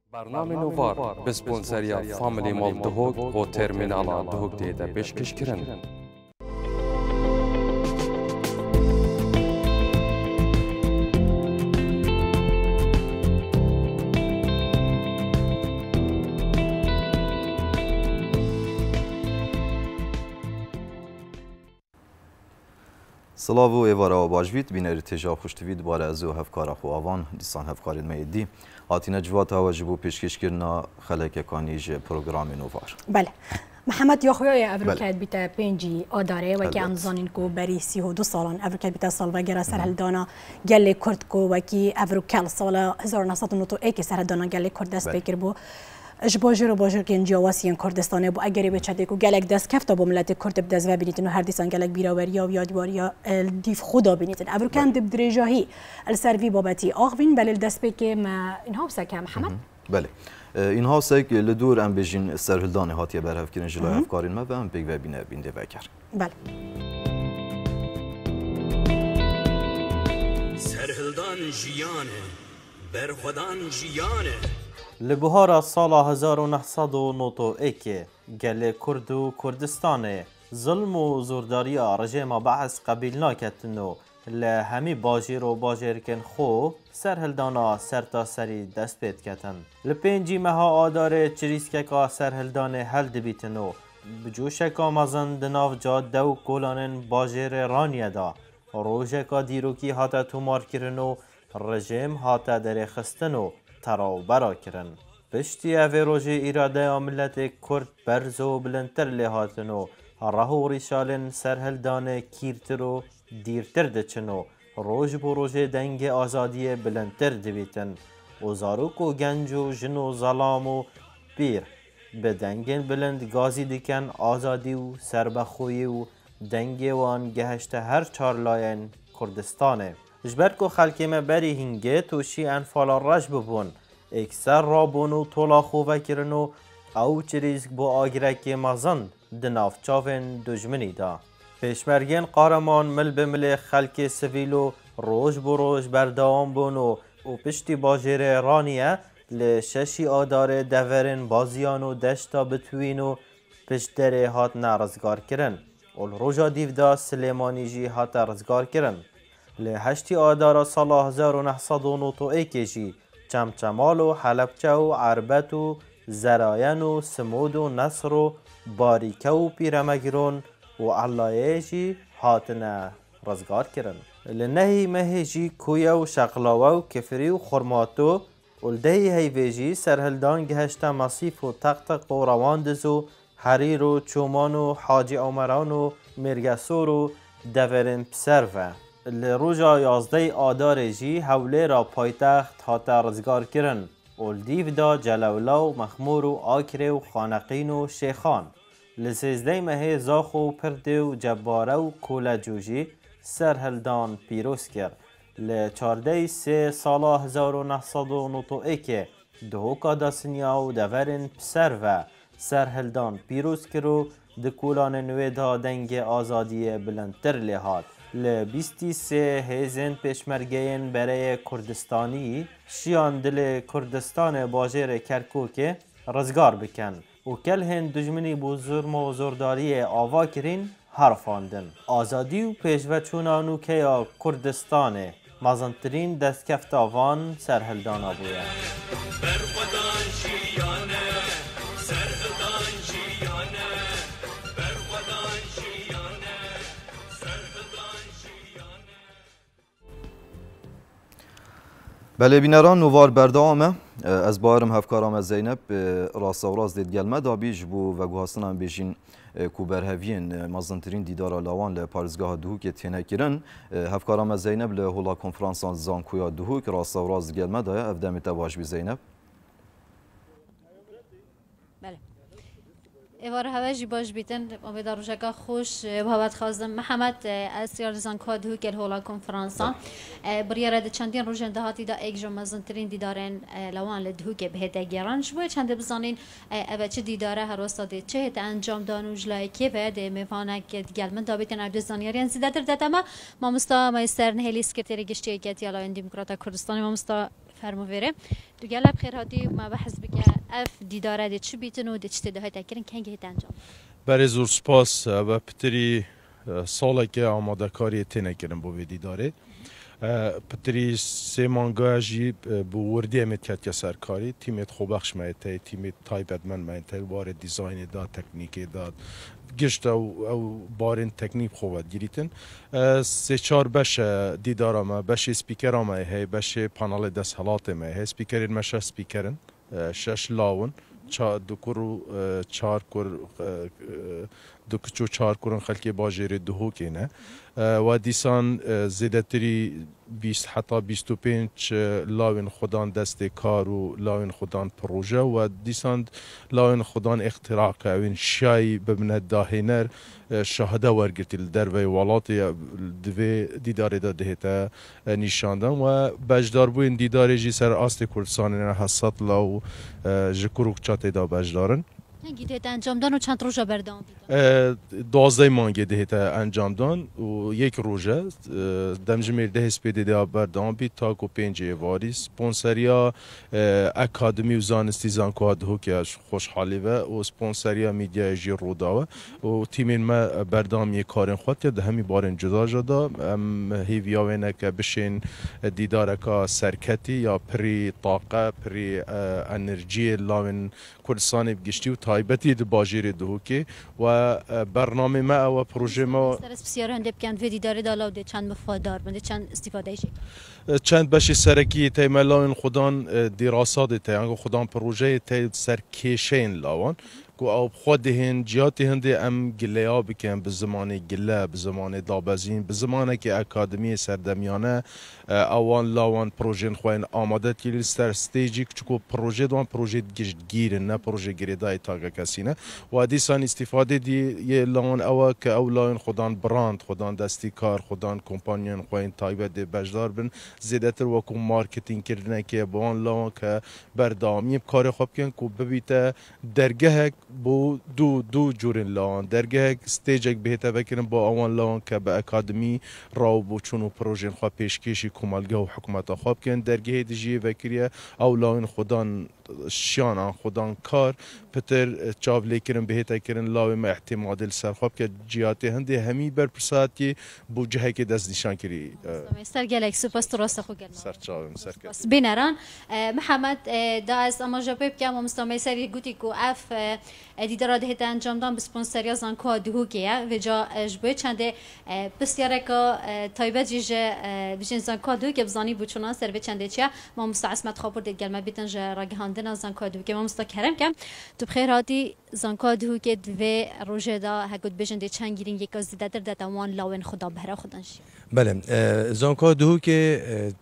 برنامه نوار به سپانسریا فامیلی مال دهوک و ترمینال دهوک دیده پیشکش کردن. سلاو و ایوارا و باجوید بینر تجا خوشتوید بار از و هفکار خو آوان دیسان هفکارید میدی آتینا جوات ها و جبو پیشکش کردن خلک کانیج پروگرام نوار. بله. محمد یا خویای افریقیت بیت پنجی آداره و که انزانین کو بری 32 سالان افریقیت بیت سال و گرا سرهلدانا گله کرد کو و کی افریقیال سال 1991 سرهلدانا گله کرد دست بکر بو جباجر و باجر که اینجا واسیان کردستانه بو اگری بچه کو گلک دست کفتا با ملت کرد بدز و بینیتن و هر دیسان گلک بیراوریا و یادواریا دیف خدا بینیتن افریقیان دب درجاهی السروی بابتی آخوین بله دست بکر ما اینها بسکه محمد. بله. اینها سگ لدور ام بجین سرهلدان هاتیه برهف کردن جلوی افکارین ما و ام پیگ و بینده وکر. بله. سرهلدان جیانه برخدان جیانه. لبهار سال 1991 گله کرد و کردستان ظلم و زورداری رژیم بحث قبیل ناکتنو لهمی باجر و باجرکن خو سرهلدانا سرتا سری دست پید کتن لپنجی مها آداره چریسککا سرهلدان هل دبیتنو بجوشکا مزن دناف جاده و گولانن باجر رانیه دا روژکا دیروکی هاتا تومار کرنو رژیم هاتا در خستنو تراو برا کرن پشتی اوی روژه ایراده ملت کرد برز و بلندتر لحاتنو راهو ریشالن سرهلدان کیرترو دیرتر دچنو روژ بو روژه دنگ آزادی بلندتر دویتن و زاروک و گنج و جن و ظلام و بیر به دنگن بلند گازی دکن آزادی و سربخوی و دنگ وان گهشت هر چار لاین کردستانه جبرکو خلکیمه بری هنگه توشی انفالا رش ببون اکسر را بونو طولا خوبه کرنو او چریزک بو آگرکی مزن دناف چاوین دجمنی دا پیشمرگین قارمان مل به مل خلک سویلو روش بو روش بردوام بونو و پشتی باجر رانیه لششی آداره دورن بازیانو دشتا بتوینو پشت دره هات نرزگار کرن اول روژا دیودا سلیمانی جی هات رزگار کرن لهشتی آدارا سال 1991 جی چمچمال و حلبچه و عربت و زراین و سمود و نصر و باریکه و پیرمگرون و علایه جی هاتنه رزگار کرن لنهی مهی جی کویا و شقلاوه و کفری و خرماتو ولدهی هیوی جی سرهلدان گهشته مصیف و تقتق و رواندز و حریر و چومان و حاجی عمران و مرگسور و دورن پسروه لروجا 11 آدار جی حوله را پایتخت هاتا رزگار کرن اولدیو دا جلولا و مخمور و آکره و خانقین و شیخان لسیزده مهی زاخ و پرده و جباره و کولا جوجی سرهلدان پیروز کرد لچارده سه سالا 1991 دهوکا داسنیا و دورن پسر و سرهلدان پیروز کرد دکولان نویدا دنگ آزادی بلندتر لحاد لبیستی سه هیزن پیشمرگین برای کردستانی شیان دل کردستان باجر کرکوک رزگار بکن و کل هند دجمنی بو ظلم و زورداری آوا کرین حرفاندن آزادی و پیشوچونانو که کردستان مزنترین دستکفت آوان سرهلدان آبویه بله بینران نوار بردامه از بارم هفکارام زینب راست و راست دید گلمه دابیج بو و گوهستان هم بیشین کوبرهوین مزنترین دیدار لاوان لپارزگاه دهوک تینه کرن هفکارام زینب لهولا کنفرانسان زانکویا دهوک راست و راست گلمه دایه افدامی تباش بی زینب ایوار هواجی باش بیتن امیدوار روزگار خوش بابت خواستم محمد اسیار زنکا دهو که هولا کنفرانسا بریاره چندین روز اندهاتی دا یک جمعزن ترین دیدارن لوان لدهو که بهت گران شوی چند بزنین اوه چه دیداره هر وسط چه هت انجام دانوج لایکی و ده میفانه که دیگر من دابیتن عبد زانیاریان زیاده تر دادم ما مستا مایسترن هلی سکرتری گشتی گتی علای دموکرات کردستان ما مستا فرموفره تو گله بخیر هاتی ما بحث بکه اف دیداره دی چی بیتن و دی چی ده تکرین کنگه هیت انجام برای زور سپاس و پتری ساله که آماده کاری تینه کرن بو دیداره پتری سه مانگا جی بو وردی امید کرد که سرکاری تیمت خوبخش مایته تیمت تایبدمن مایته بار دیزاین داد تکنیکی داد گشت او بارین تکنیک خوبت گیریتن سه چار بش دیدار ما بش سپیکر ما هی بش پانال دست حالات ما هی سپیکر مش سپیکرن شش لاون دو کرو چهار کر دو کچو چهار کرن خلکی باجری دو کنه و دیسان زیادتری 20 حتی 25 لاوین خودان دست کار و لاوین خودان پروژه و دیسان لاوین خودان اختراع که این شای ببند داهنر شاهده ورگرتی در وی ولات دوی دیدار داده تا نشاندن و بجدار بوین دیدار جی سر آست کردستان حسات لاو جکروک چاته دا بجدارن هنگی ده انجام دان و چند روزا بردام 12 مانگه ده انجام دان و یک روزه دمجمیر ده سپیده ده بردام بی تا کو 5 واری سپانسریا اکادمی و زانستی زانکواد هو که خوشحالی و سپانسریا میدیا جی رودا و تیمین ما بردام یک کارن خود که ده همی بارن جدا جدا هیویا وینه که بشین دیدار که سرکتی یا پری طاقه پری انرژی لاون کردستان بگشتی و تایبتی د باجیر دهوکی و برنامه ما و پروژه ما درس بسیار هنده بکن و دیدار دالا و چند مفادار بنده چند استفاده شد چند باشی سرکی تی ملاون خودان دراسات تی انگو خودان پروژه تی سرکیشین لاون کو او خودهن جاتی هنده ام گلیا بکن به زمان گله به زمان دابزین به زمانه که اکادمی سردمیانه اوان لاوان پروژه خوین آماده کلی سر استیجی چکو پروژه دوان پروژه گیره نه پروژه گریدای تاگه کسی نه و دیسان استفاده دی یه لاوان اوه که او لاوان خودان براند خودان دستی کار خودان کمپانیان خوین تایبه دی بجدار بن زیادتر وکو مارکتینگ کردنه که بوان لاوان که بردامی کار خوب کن که ببیته درگه بو دو جورین لاوان درگه استیجک بهتا بکنن با اوان لاوان که به اکادمی راو بو چونو پروژه خواه پیشکشی کمالگه و حکومت خواب کن درگه دیجی وکریه او لاوان خودان شیان خودان کار پتر چاولی کرن بهتا کرن لاوی ما احتمادل سرخواب که جیاتی هنده همی بر پرساتی بو جهه که دست نشان کری سر گلک سپاس تو راست خو گلم سر چاویم سر کن بینران محمد دا از اما جواب که ما مستمع سری گوتی کو اف دیدار ده انجام دادن به سپانسریا زانکو دهو که و جا جبه چنده بسیاره که تایبه جیج بجن زانکو دهو که بزانی بچونان سر به چنده چیا ما مستعصمت خابور ده گلم بیتن جا راگهاندن زانکو دهو که ما مستکرم کم تو بخیر هاتی زانکو دهو که دوی روزه دا هگود بجن ده چند گیرین یک از دیدار ده دوان لاون خدا بهره خودانشی بله زانکو دهو که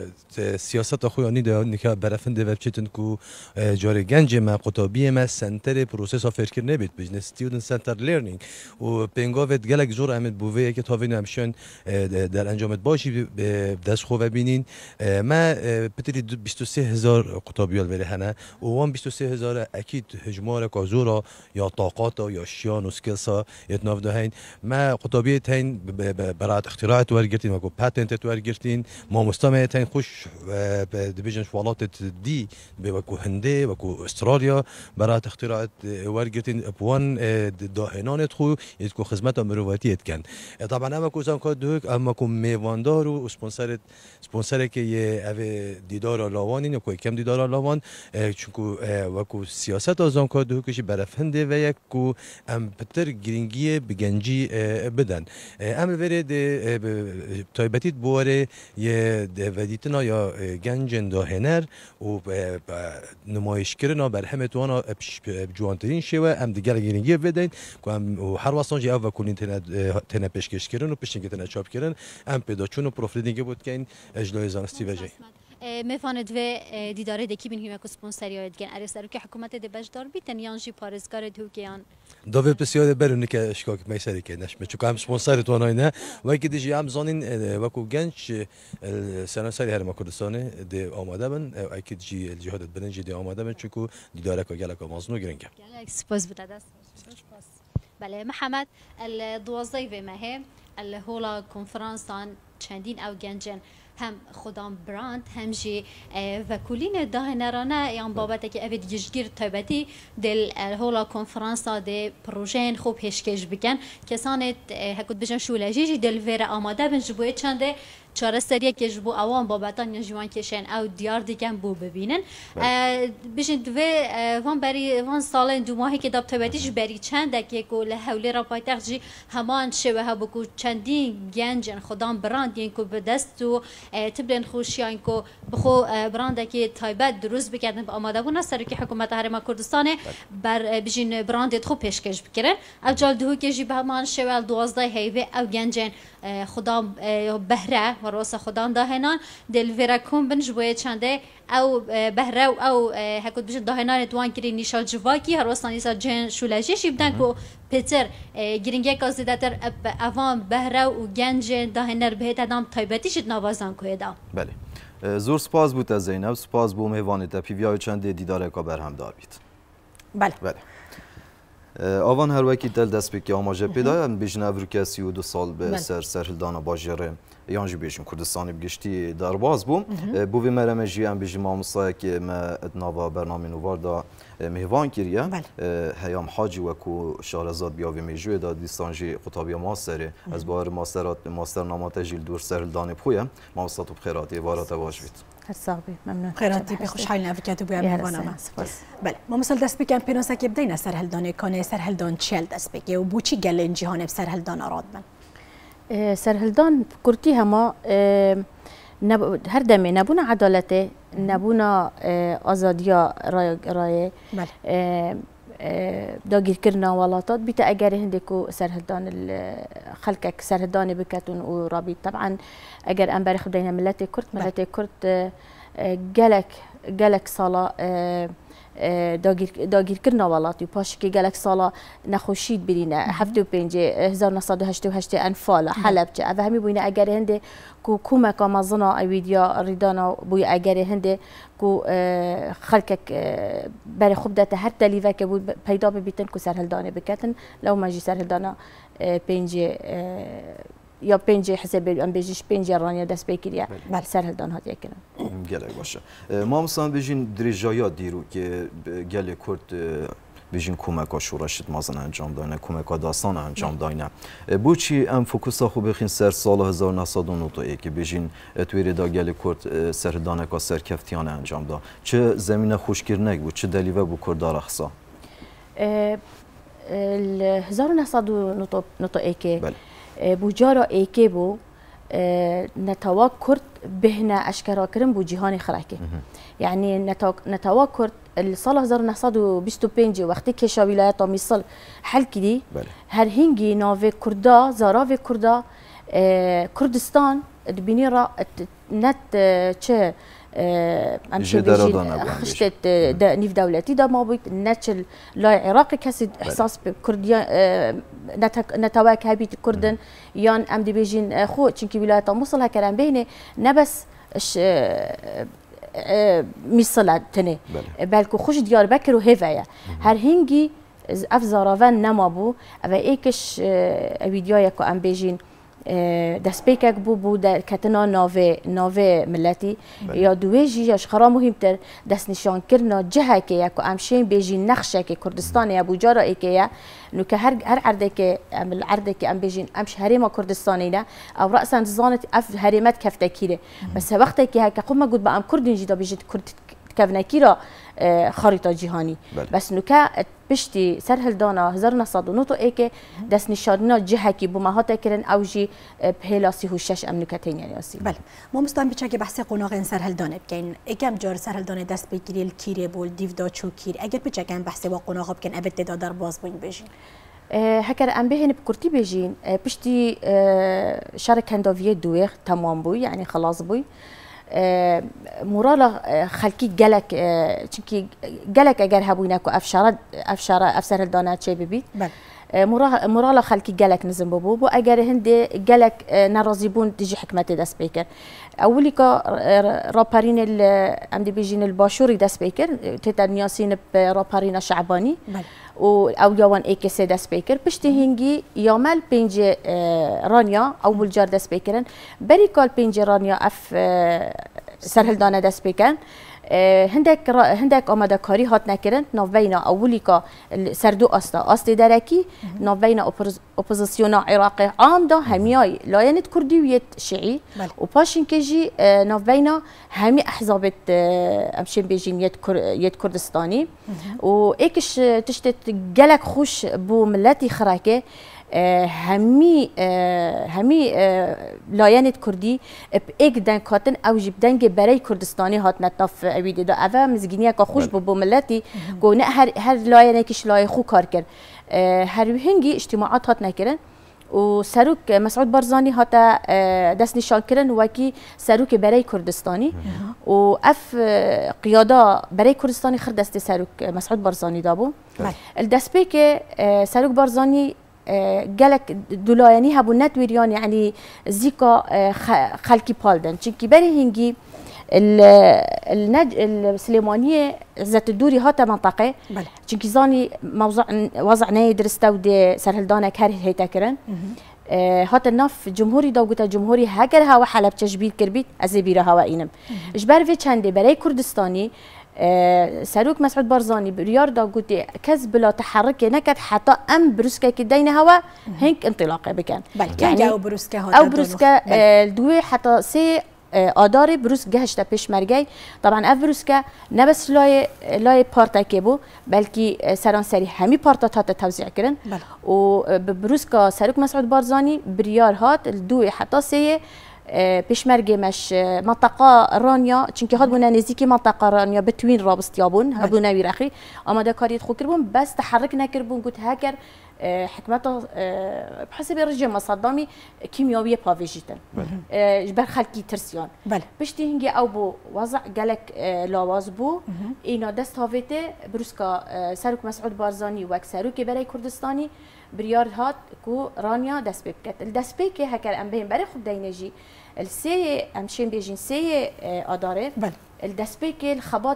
سیاست خویانی ده نکه برفنده و چتن کو جاری گنج ما قطابی ما سنتر پروسس فکر نبید بزنس استودنت سنتر لرنینگ و پنگاوت گلک زور احمد بووی که تاوین همشون در انجامت باشی دست خوب بینین ما بتری 23000 قطابیال ولی هنه و وان 23000 اکید هجمار کازورا یا طاقات یا شیان و سکیلسا یتناف دهین ما قطابی تین برات اختراعات ورگرتین و کو پاتنت ورگرتین ما مستمع تین خوش دیویژن شوالات دی به کو هنده و کو استرالیا برات اختراعات ورگرتین بوان داهنانت خو یتکو خدمت مرواتیت کن طبعا اما کو زانکو دوک اما کو میواندار و سپانسر که یه او دیدار لاوانین کو کم دیدار لاوان چونکو و کو سیاست زانکو دوکش برفنده و یک کو ام پتر گرینگی بگنجی بدن ام ورد تایبتیت بواره یه ودیتنا یا گنجن داهنر و نمایش کردن بر همه توانا جوانترین شوه ام دیگر گرینگی بدن که ام هر واسطه جا و کنین تنه پیشکش کردن و پیشنگ تنه چاپ کردن ام پیدا چون پروفیلینگ بود که این اجلای زانستی وجه میفاند و دیداره دکی بین هیمه کسپانسری هایت گن ارسالو که حکومت دبشدار بیتن یانجی پارزگار دوکیان داوی بسیار برونه که اشکاک میسری که نشمه چون هم سپانسر تو آنها و که دیجی هم زانین وکو گنج سناسری هر مکردستانه دی آماده بن اکی دیجی الجهاد بنجی دی آماده بن چون دیداره که گلک آمازنو گرینگه سپاس بوده دست بله محمد الدوازی و مهم الهولا کنفرانسان چندین او گنجن هم خودم براند هم جی وکولین داهنرانه یان بابت که اوید یجگیر تایبتی دل هولا کنفرانسا ده پروژین خوب هشکش بکن کسانت هکود بجن شولجی دل ویر آماده بن جبوی چنده چاره سریه که جبو اوان بابتان یا جوان کشن او دیار دیگن بو ببینن بجن وان بری وان سال دو ماهی که داب تایبتیش بری چنده که کل حولی را پایتخت جی همان شبه ها بکو چندین گنجن خودم براند یعنی که به دست و تبلن خوشیان که بخو براند که تایبت درست بکردن به آماده بودن سر که حکومت هرم کردستان بر بجین براند خوب پیشکش بکردن اول دو که جی به همان شوال 12 هیوه او گنجن خودم بهره و راس خودم دهنان دل ویرکم بنج باید چنده او بهره او هکود بجین دهنان دوان کری نیشال جواکی هر راستانی سر جن شولجی شیبدن که پتر گرینگه کازیده تر اوان بهره و گنج دهنر بهت ادام تایبتیشت نوازان که ادام. بله. زور سپاس بود از زینب، سپاس بوم هوانت پیویای چند دیدار که برهم دار بید. بله. بله. آوان هر وکی دل دست بکی آماجه پیدا بیشتر افریقا 32 سال به سرهلدان باجره یانجی بیشتر کردستانی بگشتی در باز بوم بوی مرمه جیان بیشتر مامسای که ما ادناوا برنامه نوار دا مهوان کریه هیام حاجی و کو شارزاد بیاوی میجوی دا دیستانجی خطابی ماستره از بار ماستر نامات جیل دور سرهلدان بخویم مامسات و بخیراتی وارات واجبید. صاحبي ممنون خيراتي بخوش حالنا افريكاتو بيا مهوانا بله ما مثل دست بكم بينوسا كي بدينا سرهلدان كان سرهلدان تشيل دست بكي وبوچي قال ان جهان بسرهلدان اراد من سرهلدان كرتي هما هر دمه نبونا عدالته نبونا آزادیا رای داگیر کرنا ولاتات بیت اگر هندکو سرهلدان خلقك سرهلدان بكتون ورابي طبعا اگر انبر خدينا ملت كرد جالك صالا داگیر کرنا ولاتی پاش که گلک سالا نخوشید برینه 75 1988 انفال حلب چه و همی بوینه اگر هنده کو کومک مازنا اویدیا ریدانا بوی اگر هنده کو خلقك برای خوب داته هر تلیفه که بود پیدا ببیتن کو سرهلدانه بکتن لو ما جی سرهلدانه 5 یا 5 حساب ام بيجيش 5 رانيا دست بكريا سرهلدان هات يكن گله باشه ما مثلا بيجين درجايات دیرو که گله کرد بيجين کمک شوراشت مازن انجام دادن کمک داستان انجام دادن بوچی ام فوکوس خوب بخین سر سال 1991 که بيجين تویر دا گله کرد سرهلدان کا سرکفتیان انجام داد چه زمینه خوشگیرنک بود چه دلیوه بو کردار اخصا 1991 بوجارا ایکی بو نتوا کرد بهنا اشکرا کرن بو جهان خراکه یعنی نتوا کرد سال 1925 وقتی که ولایت مصر حل کردی هر هنگی ناو کردا زاراو کردا کردستان بینی را نت چه امشي خشت نيف دولتي دا ما بيت نتشل لا عراقي كسي احساس بكرديا نتواك هبيت كردن يان ام دي بيجين خو تشنكي ولايات موصل هكران بينه نبس ميصل تني بالكو خوش ديار بكر وهيفايا هر هنجي افزارافن نمابو او ايكش فيديوهاي كو ام بيجين دست پیکک بو در کتنا ناوه ملتی یا دویجی یا شخرا مهمتر دست نشان کرنا جهه که یک امشین بیجی نقشه که کردستان یا بوجارا ای که نو که هر عرضه که العرضه که ام بیجین امش هریما کردستانی نه او رأسا زانت اف هریمت کفتکیره بس وقتی که هک قوم گود با ام کردین جدا بیجید کرد کفنکیرا خريطة جهاني بس نكا بشتي سرهلدانا 1991 دست نشاننا جهكي بمهات كرن اوجي بهلاسي هو شش امنكتين يعني اسي بله ما مستان بچه بحث قناغ سرهلدانه بكين اگم جار سرهلدانه دست بگیری الکیره بول دیودا چوکیر اگر بچه بحث و قناغ بكين ابد در باز بين بيجين هكر ام بهن بكرتي بيجين بشتي شركه هندوفيه دوير تمام بوي يعني خلاص بوي مورالا خلقی گلک چونکی گلک اگر هبوینه کو افشار افسر دانه چه ببید مورالا خلکی گلک نزم بو اگر هندی گلک ناراضی بون تجی حکمت دست بیکر اولی که راپرین ام دی بیجین الباشوری دست بیکر تیتا نیاسین راپرین شعبانی او یوان ایکس دست بیکر پشتی هنگی یامل پنج رانیا اول جار دست بیکرن بری کال پنج رانیا اف سرهلدانه دست بیکن هندک آماده کاری هات نکردن نوینا اولی که سردو آستی درکی نوینا اپوزیسیون عراقی عام دا همیای لاینت کردی ویت شیعی و پاشین که جی نوینا همی احزابت امشین بیجین یت کردستانی و ایکش تشتت گلک خوش بو ملتی خراکه همی لایانت کردی ایک دن کاتن او جیب دنگ برای کردستانی هات نتاف اویده دا اوه مزگینیه که خوش بو ملتی گو نه هر لایانه کش لای خو کار کرد هر هنگی اجتماعات هات نکرن و سروک مسعود بارزانی هاتا دست نشان کردن وکی سروک برای کردستانی و اف قیاده برای کردستانی خرد دست سروک مسعود بارزانی دابو الدست بی که سروک بارزانی گلک دولایانی هبو نتویریان یعنی زیکا خلکی پالدن چونکی بری هنگی السليمانيه ذات الدوري هاتا منطقه چونکی زانی وضع نه درسته و ده سرهلدانه کار هیتا کرن هاتا ناف جمهوری دا گوتا جمهوری هاگر هوا حلب تجبیر کربید از بیره هوا اینم اجبر وی چنده برای کردستانی سروک مسعود بارزانی بريار دا قلت كز بلا تحرك نكت حتى ام بروسكا كدين هوا هنك انطلاقه بكن يعني او بروسكا او بروسكا الدوي حتى سي آداری بروس گهشت پیش مرگی طبعا اف بروسکا نه بس لای پارتا بو بلکه سرانسری همی پارتا هات توزیع کردن و بروسکا سروک مسعود بارزانی بریار هات الدوی حتی سه پیشمرگی مش منطقه رانیا چونکه هاد بونا نزدیکی منطقه رانیا بتوین رابستیابون هبونا ویرخی آماده کاریت خو کربون بس تحرک نکربون گوت هاکر حكمته بحسب الرجيم صدامي كيميائيه بافيجيتن جبر خلقي ترسيان بشتي هنجي او بو وضع قالك لاواز بو اينا دست هاويته بروسكا سروك مسعود بارزاني وك سروك بري كردستاني بريار هات كو رانيا دست بكت الدست بك هكا ام بين بري خد دينجي السي امشين بيجين سي اداره الدست بك الخبط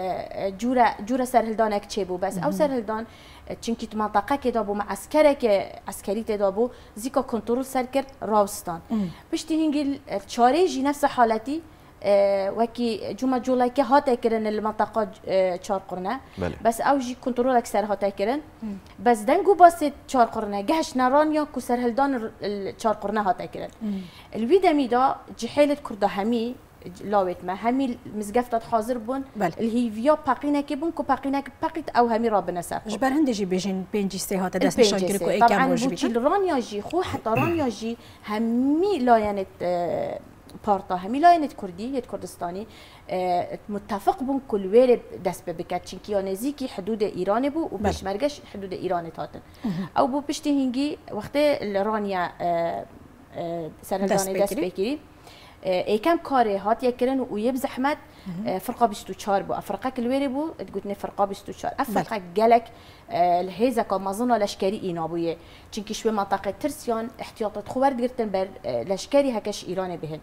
جورا سرهلدانك تشيبو بس او سرهلدان چونکی منطقه که دابو مع عسکری تدابو زیکا کنترل سر کرد راوستان بشتی هنگی چاره جی نفس حالتی وکی جمع جولا که هاته کرن المنطقه چار قرنه بس او جی کنترل اکثر هاته کرن بس دنگو باست چار قرنه گهش نران یا کو سرهلدان چار قرنه هاته کرن الویدمی دا جحیلت کرده همی لاوت ما همي مزقفتات حاضر بون اللي هي فيا باقينا كيبون كو باقينا باقيت او همي رابنا ساق جبر هندجي بيجين بينجي سي هات داس نشان كو اي كام وجبي طبعا رانيا جي خو حتى رانيا جي همي لاينت بارتا همي لاينت كردي يت كردستاني متفق بون كل وير داس بكات چنكي نزيكي حدود ايران بو وبشمرگش حدود ايران تاتن او بو بشتي هنگي وقت رانيا سرهلداني داس بكيري كم كاري هات يكرن ويب زحمت فرقه 24 بو افرقه كلويري بو تقولني فرقه 24 افرقه قالك الهيزه كمازن لشكري اينابويه چونكي شوي منطقه ترسيان احتياطات خوار ديرتن بر لشكري هكاش ايراني بهن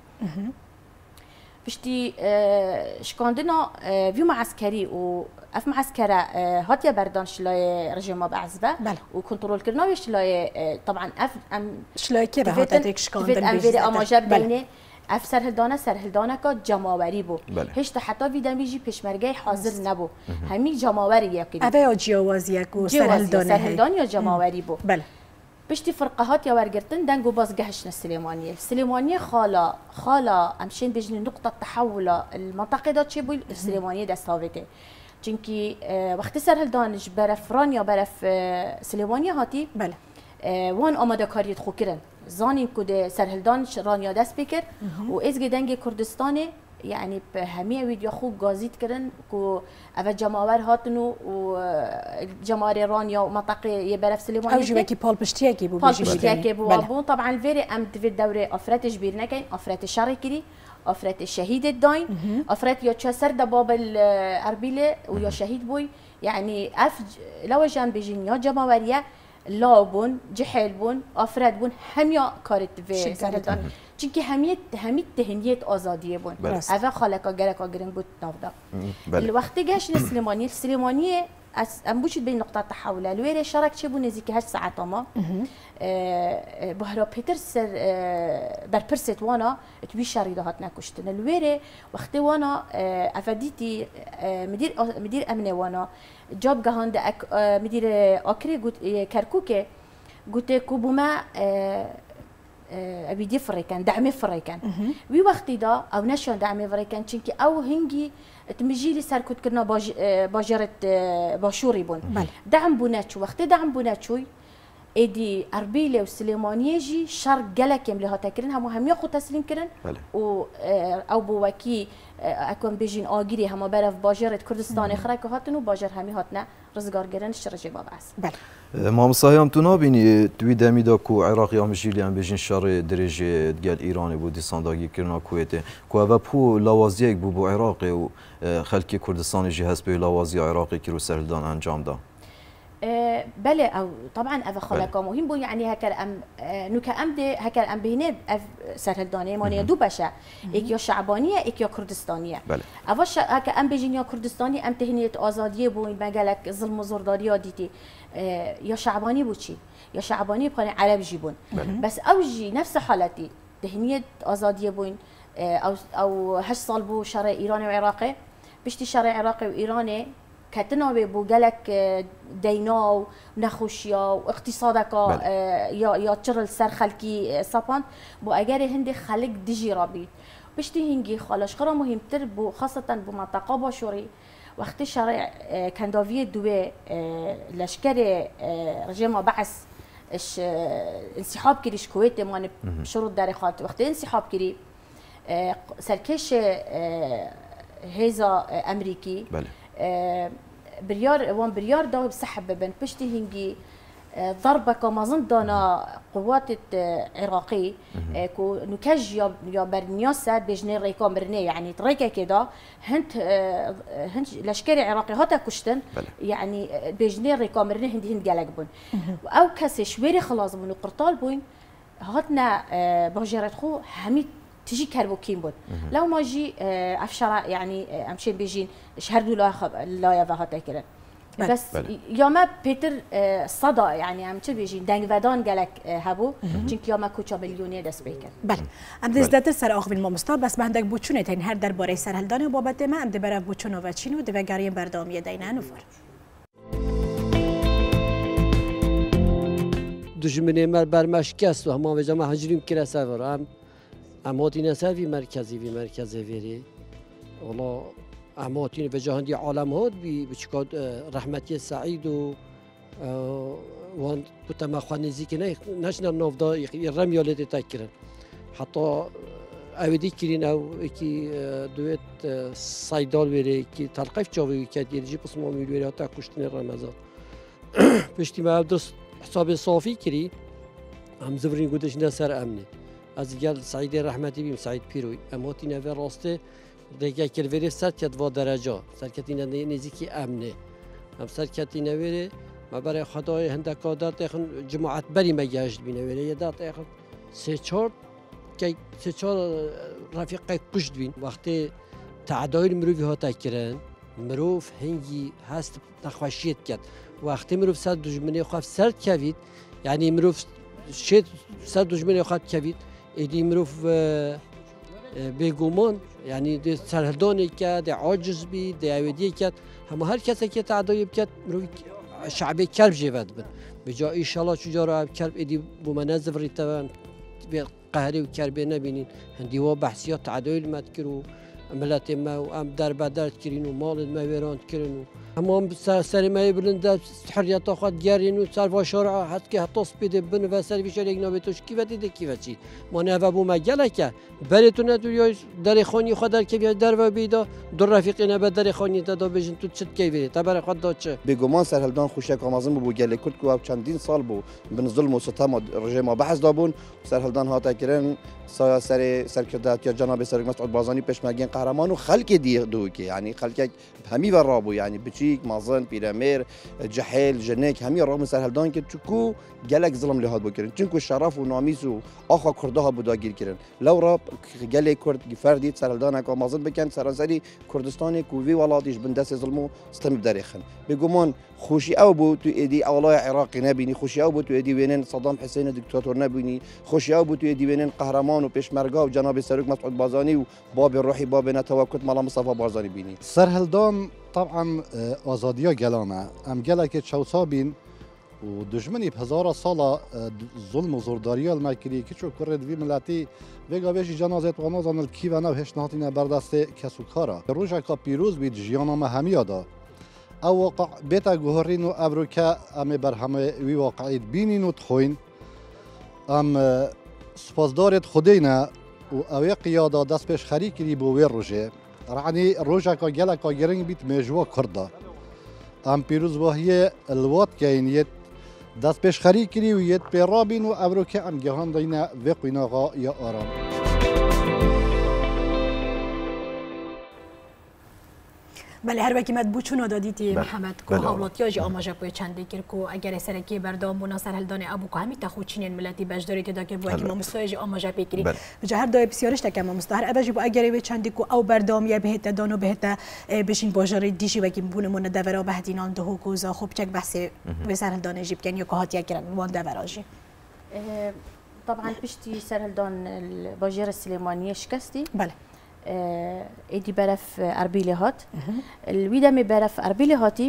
بشتي شكاندنا فيو معسكري و اف معسكره هات يا بردان شلاي رجيم بعزبه وكنترول كرنا شلاي طبعا اف شلاي كيف هاتك شكاندن بيجي اماجر بينه اف سرهلدانه که جماوری بو هیچ حتی ویدم بیجی پشمرگه حاضر نبو همین جماوری یکی اوه جوازی کو سرهلدان یا جماوری بو بشتی فرقهات یا ورگرتن دنگو باز گهشن السليمانيه خالا امشين بيجن نقطه تحول المنطقه دا چه بو السليمانيه دستاوته چونکی وقتی سرهلدان برف رانیا برف سليمانيه هاتی وان آماده کاریت خو کرن زاني كده سرهلدان رانيا دست بكر و ازگی دنگ کردستانه يعني بهمية ويديو خو غازيت كرن كو اف جماور هاتنو و جماور رانيا ومنطقه يبرف سليمان او جوكي بول بشتياكي بو بشتياكي بو طبعا الفيري ام في الدوري افرات جبير نكاين افرات شركري افرات الشهيد الداين افرات يا تشسر دباب الاربيله ويا شهيد بوي يعني اف لو جان بيجين يا جماوريه لاو بون جحل بون آفرد بون همیا کارت و سرهلدان چونکه همیت تهنیت آزادیه بون اوه خالقا گرکا گرنگ بود نافدا الوقتی گشت سلیمانی از امبوشید بین نقطه تحول الویره شارک چه بون نزدیک 8 ساعت اما بهرا پیتر سر برپرست وانا تبي شاري هات نکشتن الویره وقتی وانا افدیتی مدیر امنه وانا جاب جهاند مدیر آکری قلت کرکوکه قلت کوبوما أبي فريكان دعم فريكان وي وقتي دا أو نشان دعم فريكان چونكي أو هنجي تمجيلي سر كنت كنا باجرت باشوري بون دعم بوناتشو وقتي دعم بوناتشوي ادي اربيله وسليمانيه جي شر جلك يملي هاتكرن هم ياخذ تسليم كرن و او بوكي اكون بيجين اجري هم برف باجرت كردستان اخرك هاتنو باجر همي هاتنا رزقار گرن شرجي بابعس ما مصايم تنابيني توي دميدا كو عراقي ام جيلي ام بيجين شر درجه ديال ايران بو ديسانداغي كرنا كويت كو ابا بو لوازيك بو عراقي و خلكي كردستان جي حسب لوازي عراقي كيرو سهلدان انجام دا بله او طبعا اف خلقا مهم بو يعني هكر ام نوك ام دي هكر ام بهنه سرهلدانه مانيه دو باشا اك يا شعبانيه اك يا كردستانيه بله اواش هكر ام بيجين يا كردستاني ام تهنيت ازاديه بو مگلك ظلم و زورداري ديتي يا شعباني بوشي يا شعباني بخانه عرب جيبون بس اوجي نفس حالتي تهنيت ازاديه بوين او 8 سال بو شرع ايران وعراقي بشتي شرع عراقي وايراني كتنا بو جالك دينا ونخوشيا واقتصادك يا تشرل سر خلكي صابان بو اگر هندي خلق ديجي رابي بشتي هنجي خالش خرا مهمتر بو خاصة بمنطقة باشوري وقت شرع كندافية دوي لشكر رجيم بعث انسحاب كريش كويتي مان شروط دارخات وقت انسحاب كري سركش هيزا امريكي بله بريار دا بسحب بن بشتي هنجي ضربة كما دانا قوات عراقي كو نكج يا برنياسة بجنين ريكا مرني يعني طريقة كده هند لشكري عراقي هاتا كشتن يعني بجنين ريكا مرني هند قالك بون او كسي شويري خلاص بون قرطال بون هاتنا باجرت خو حميد تجي كربوكين بود لو ما جي افشرا يعني امشي بيجين شهردوا لا يفها تكرن بس يوما بيتر صدى يعني امشي بيجين دنگ ودان قالك هبو چونك يوما كوچا مليونير دست بيكن بله ام دزدت سر اخوین مامستا بس بهندک بوچونه تین هر درباره سرهلدان بابت ما ام دبر بوچونو و چینو دوگاری بردامی دینه نوفر دشمنی مر برمشکست و هم وجا ما هجریم کرا سوارم اماتین سوی مرکزی ویری والله اماتین به جهان دی عالم هاد بی بچکاد رحمتی سعید و وان بتما خوانیزی که نه نشنا نوفدا رمیالت تکرن حتی اودی کرین او کی دویت سایدال ویری کی تلقیف جاوی که دیجی پسما میوری تا کشتن رمضان پشتی ما درست حساب صافی کری هم زورین گودش نسر امنه از گل سعید رحمتی بیم سعید پیروی اماتی نوه راسته دیگه کلوری سرکت و درجه سرکتی نزدیکی امنه هم سرکتی نویره ما برای خدای هندکا دار تخن جماعت بری مگهشت بینویره یه دار تخن سه چهار رفیقه کشت بین وقتی تعدایل مروفی ها تکرن مروف هنگی هست نخوشیت کرد وقتی مروف سر دشمنی خواه سرد کوید یعنی مروف شد سر دشمنی خواه کوید ایدی مروف بگومان یعنی دی سرهلدانی که دی عاجز بی دی عودی که همه هر کسی که تعدایی بکرد مروف شعبی کلب جواد بن بجا ایشالا چجارا کلب ایدی بومنز وریتوان به قهری و کربی نبینین هندی و بحثیات تعدایل مد کرو ملت ما و ام در بدر کرین و مال ما ویران کرین و همون سر ما بلند حریت خود گرین و سر و شارع هست که حتی سپیده بن و سر ویش یک نبیتوش کی ودی کی وچی ما نه و بو مگله که بریتونه تو یا در خانی خود در کی در و بیدا در رفیقی نه در خانی دادا بجن تو چت کی وی تبر خود داد چه بگمان سرهلدان خوشک آمازم بو گله کرد کو چندین سال بو بن ظلم و ستم رژیم بحث دابون سرهلدان هات کرن سرکردات یا جناب سرک مسعود بازانی پشمگین قهرمان و خلق دوکی یعنی خلق همی و رابو یعنی بچیک مازن پیرامیر جحیل جنک همی رابو سر هلدان که چکو گلک ظلم لحاد بکرن چونکو شرف و نامیس و آخا کرده ها بوداگیر کرن لو راب گلک کرد فردی سر هلدان که مازن بکن سراسری کردستان کوی ولادیش بندست ظلمو استمی بدرخن بگمان خوشی او بود تو ایدی اولای عراقی نبینی خوشی او بود تو ایدی وینن صدام حسین دیکتاتور نبینی خوشی او بود تو ایدی وینن قهرمان و پیشمرگا و جناب سروک مسعود بازانی و باب روحی باب نتوکل ملا مصطفى بازانی بینی سرهلدان طبعا آزادیا گلانه ام گلک چوسا بین و دشمنی هزار سالا ظلم و زورداری المکری که چو کرد وی ملتی وگا ویشی جنازت و نازان کی و نو هشناتین بردست کسوکارا روزا کا پیروز بید جیانام همیادا او واقع بیتا گوهرین و ابروکا ام برهمه وی واقعیت بینین و تخوین ام سپاسدارت خودینا و اوی قیادا دست پیش خریکی بو وی روژه رعني روجا کا گلا کا گرنگ بیت مجوا کرده ام پیروز واهی الوات کینیت دست پیش خری کری و یت پیرابین و ابروکه ام گهان دینا وقیناغا یا آرام بله هر وکی مد بوچون دادیتی محمد کو حالاتیا جی آماجه پوی چنده کر کو اگر سرکی بردام بونا سر هلدان ابو کو همی تخوچینین ملتی بجداری که داکر بو اکی ما مستوی جی آماجه پیکری بجا هر دای بسیارش تک ما مستو هر ابجی بو اگر وی چنده کو او بردام یا بهت دانو بهت بشین باجاری دیشی وکی بونه مون دورا بهدینان دو کوزا خوب چک بحث به سر هلدان جیب کن یا کهاتیا کرن وان دوراجی طبعا بشتي سر هلدان الباجير السليمانيه شكستي بله ایدی برف اربیلی هات الویدا می برف اربیلی هاتی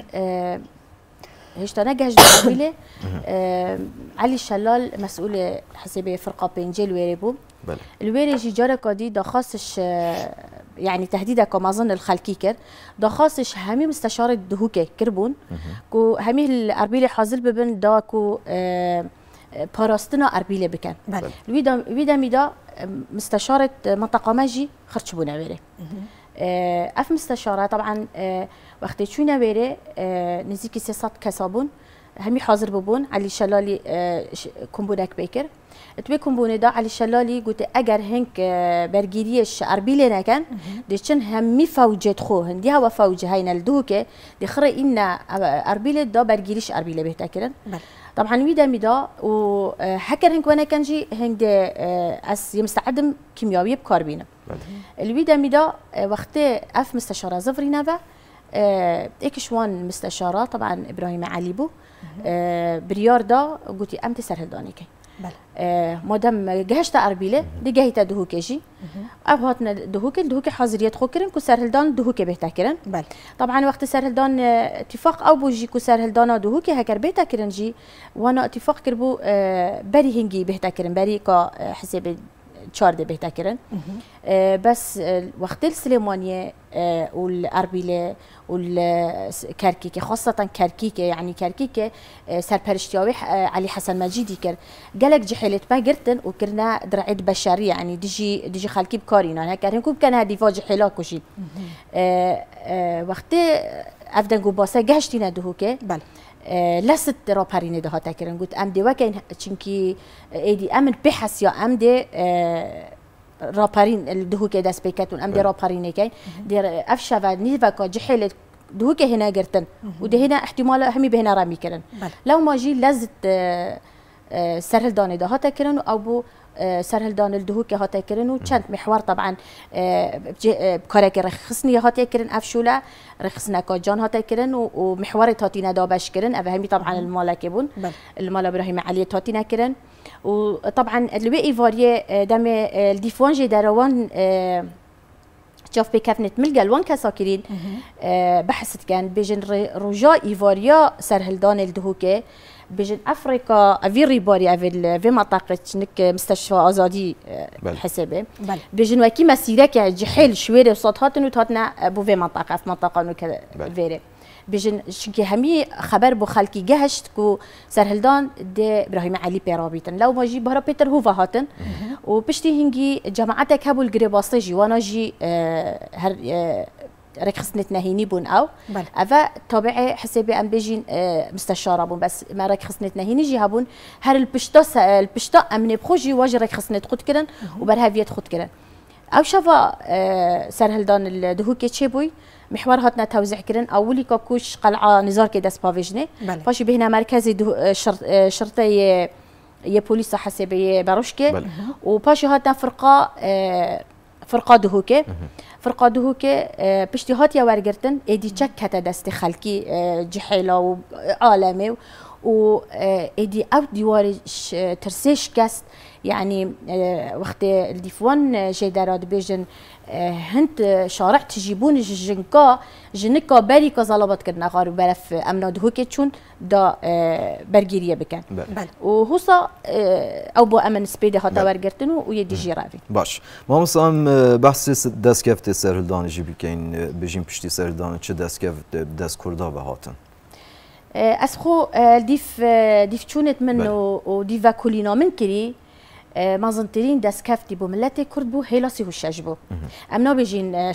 هشتانه جهش اربیلی علی شلال مسئول حسابي فرقه بنجيل ويريبو الويري جي جارة كادي دا خاصش يعني تهديدا كما ظن الخلكي كر دا خاصش همي مستشار دهوكي كربون كو همي الاربيلي حاضر ببن دا كو باراستنا اربيلي بكن الويدا ميدا مستشارة منطقة ماجي خرجبونا ويري اف مستشارة طبعا وقت تشونا ويري نزيكي سياسات كسابون همي حاضر ببون علي شلالي كومبوناك بيكر توی کمبونه دا علی شلالی گوته اگر هنگ برگیریش اربیله نکن دیشن همی فوجت خو هندی هوا فوج هاین الدوکه دخره این اربیله دا برگیریش اربیله بهتر کردن طبعا ويدا ميدا وحكر هنك وانا كنجي هنك اس يمستعدم كيميائيه بكاربينه الويدا ميدا وقت اف مستشاره زفرينافا ايكشوان مستشاره طبعا ابراهيم عليبو بريار دا قلتي امتي سرهلدانيكي مادام جهشت اربيله دي جهيتا دهوكيجي ابهاتنا دهوكي حاضريت خو كرن كو سرهلدان دهوكي بهتا كرن طبعا وقت سرهلدان اتفاق او بوجي كو سرهلدان دهوكي هكر بهتا كرن جي وانا اتفاق كربو بري هنجي بهتا كرن بري كا حساب تشارد بهتا كرن بس وقت السليمانيه والاربيله والكركيكه خاصه كركيكه يعني كركيكه سرپرشتياوي علي حسن مجيدي كر قالك جحيلت ما قرتن وكرنا درعيد بشريه يعني ديجي خالكي بكارينا هكا كوب كان هذه فاج حلاك وشي وقت افدن جو باسا جهشتينا دهوكه بل لست رابرين ده هاتا كرن قلت ام دي وكاين چنكي ايدي امن بحث يا ام دي رابرين الدهوكه داس بيكاتون ام دي رابرين كاين دير افشا و نيفا جحيله دهوكه هنا قرتن وده هنا احتمال همي بهنا رامي كرن لو ما جي لزت سرهلدان ده هاتا كرن او بو سرهلدان الدهوكه هاتا كرن وچند محور طبعا بكارك رخصني هاتا كرن افشولا رخصنا كاجان هاتا كرن ومحور تاتينا دابش كرن افهمي طبعا المالك بون المال ابراهيم علي تاتينا كرن وطبعا الوي فاريه دم الديفونجي دروان شوف بكفنت ملقى وان كساكرين بحثت كان بيجن رجاء ايفاريا سرهلدان الدهوكه بيجن افريقيا افيري باري في منطقه نك مستشفى ازادي حسابه بيجن وكي مسيره كجحيل شويره صوتاتن وتاتنا ابو في منطقه نك فيري بيجن شنكي همي خبر بو خلكي جهشت كو سرهلدان دي ابراهيم علي بيرابيتن لو ما جي بهرا بيتر هوفا هاتن وبشتي هنجي جماعتك هبو القريباصي جي وانا جي هر ركخصنت نهيني بون او افا طبيعي حسابي ام بيجين مستشاره بون بس ما ركخصنت نهيني جي هبون هر البشتا امن بخوجي واجي ركخصنت خد كرن وبرها فيت خد كرن او شفا سرهلدان الدهوكي تشيبوي محور هاتنا توزيع كرن اولي كاكوش قلعه نزار كي داس بافيجني باشي بهنا مركزي شرطه يه بوليس حسابيه باروشكي وباشي هاتنا فرقه دهوكي فرقه دهوكي بشتي هات يا ورقرتن ايدي تشك هتا دست خلكي جحيله وعالمي و ايدي او ديواري ترسيش كاست يعني وقت الديفوان جيدارات بيجن هنت شارع تجيبون جنكا بري كزلبات كرنا غارو برف امنا دهوكي تشون دا برگيريه بكن وهوصا او بو امن سبيده هاتا ورگرتنو ويدي جيرافي باش ما مسام بحث دسكفت سرهلدان جي بكين بيجين پشتي سرهلدان چه دسكفت دس كردا بهاتن اسخو ديف چونت من وديفا كولينا من كري مازنترين دسكفتي بو ملتي كرد بو هيلاسي وشاج بو امنا بيجين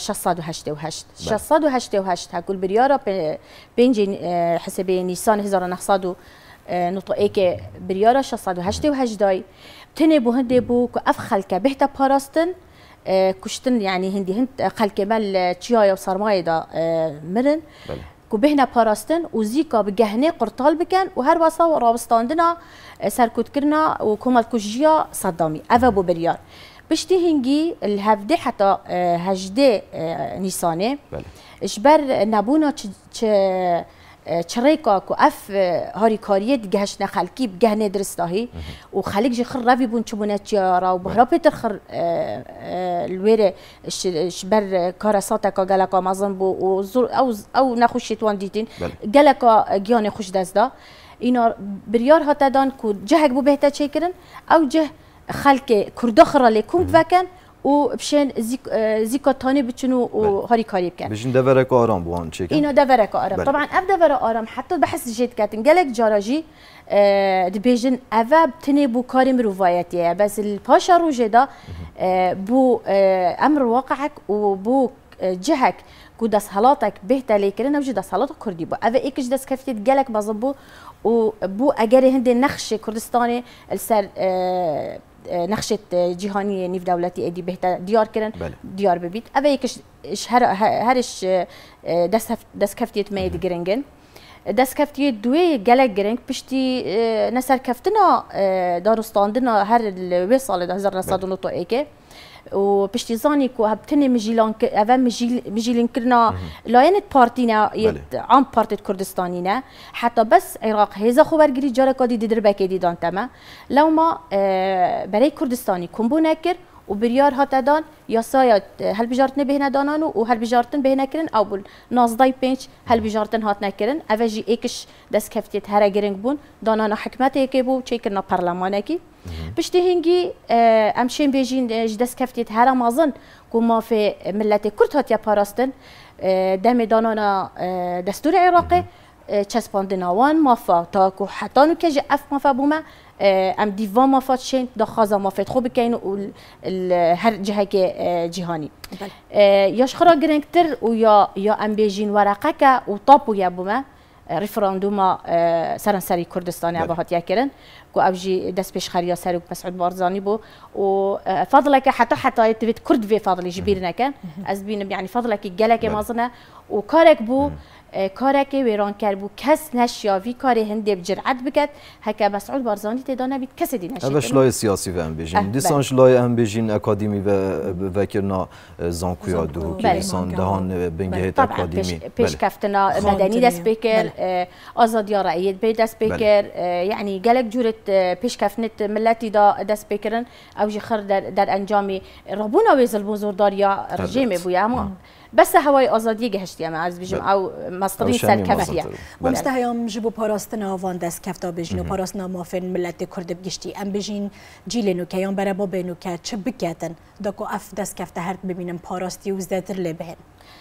688 هاكل بريارا بينجين حسابي نيسان 1900 نطو ايكي بريارا 688 داي تني بو هندي بو كو اف خلكه بهتا باراستن كشتن يعني هندي هند خلكه مال تشيايا وصرماي دا مرن كو بهنا باراستن وزيكا بجهني قرطال بكن وهر واسا ورابستاندنا سركوت كرنا وكمال كوجيا صدامي افا بو بريار بشتي هنجي الهفدي حتى هجدي نيساني اجبر نبونا چريكا كو اف هاري كاريت جهش نخلكي بجهني درستاهي وخليك جي خر رافي بون چبونه تيارا وبهرا بيتر خر الويره شبر كاراساتا كالاكا مازن بو او نخوشيت وان ديتين جالاكا جياني خوش دزدا اینا بریار هات دان کو جهک بو بهتا چیکرن او جه خلک کرد خراله کوم وکن و بشن زیکاتانی بچنو و هاری کاری بکن بشن دورک آرام بوان چیکن اینا دورک آرام طبعا اف دور آرام حتی بحث جيت کاتن گلک جاراجی دبیجن اوه بتنی بو کاری مروایتیه بس الپاشا روجه دا بو امر واقعك و بو جهك كو داس حالاتك بهتا ليكرن وجد داس حالات كردي بو اوه ايكش داس كفتيت جلك بازبو وبو اجاري هندي نقش كردستاني السر نقشة جهانية نيف دولتي ادي بهتا ديار كرن ديار ببيت اوه ايكش هرش داس كفتيت ما يدقرنجن داس كفتيت دوي جلك جرنج بشتي نسر كفتنا دارستاندنا هر الوصال ده 1900 ايكي وبشتي زاني كو هبتني مجيلان اوه مجيلين كرنا لاينت بارتينا عام بارتيت كردستانينا حتى بس عراق هيزا خو برگري جاره كادي دربكي دي دان تما لو ما بري كردستاني كومبو نكر وبريار هاتا دان ياسايا هل بجارتن بهنا دانانو وهل بجارتن بهنا كرن او بول نازداي بنش هل بجارتن هات نكرن اوجي ايكش دس كفتيت هرا جرينج بون دانانا حكمت يكبو تشيكرنا برلمانكي بشتي هنجي امشين بيجين دس كفتيت هرا مازن كما في ملت كرد هات يا باراستن دم دانانا دستور عراقي چسباندنا وان مافا تاكو حتى نو كجي اف مافا بوما ام ديفان مافا تشين دخازا مافا خو بكاين هر جهه جهاني ياش خرا جرينكتر ويا ام بيجين ورقك وطابو يا بوما ريفراندوما سرانسري كردستان ابهات يكرن كو ابجي دس بيش خريا سرك مسعود بارزاني بو وفضلك حتى تبت كرد في فضل جبيرنا كان ازبين يعني فضلك جلك مازنا وكارك بو کارک ویران کرد بو کس نشیاوی کاری هندی بجرعت بکد هکا مسعود بارزانی تدانه بید کس دی نشید اوش لای سیاسی و ام بیجین دیسانش لای ام بیجین اکادمی و وکرنا زانکویا دو که دیسان دهان بنگهت اکادمی پیش کفتنا مدنی دست بکر آزادی رأیت بی دست بکر یعنی گلک جورت پیش کفتنت ملتی دا دست بکرن او جخر در انجامی رابونا ویزل بزرگداریا رژیم بویا اما بس هواي آزادی گهشتی ام عرض بجم او مصدرین سرکبهیه مستهیام جبو پاراستنا وان دست کفتا بجین و پاراستنا مافن ملت کرد بگشتی ام بجین جیلنو که یان برای بابینو که چه بکتن داکو اف دست کفتا هرد ببینم پاراستی و زدتر لبهن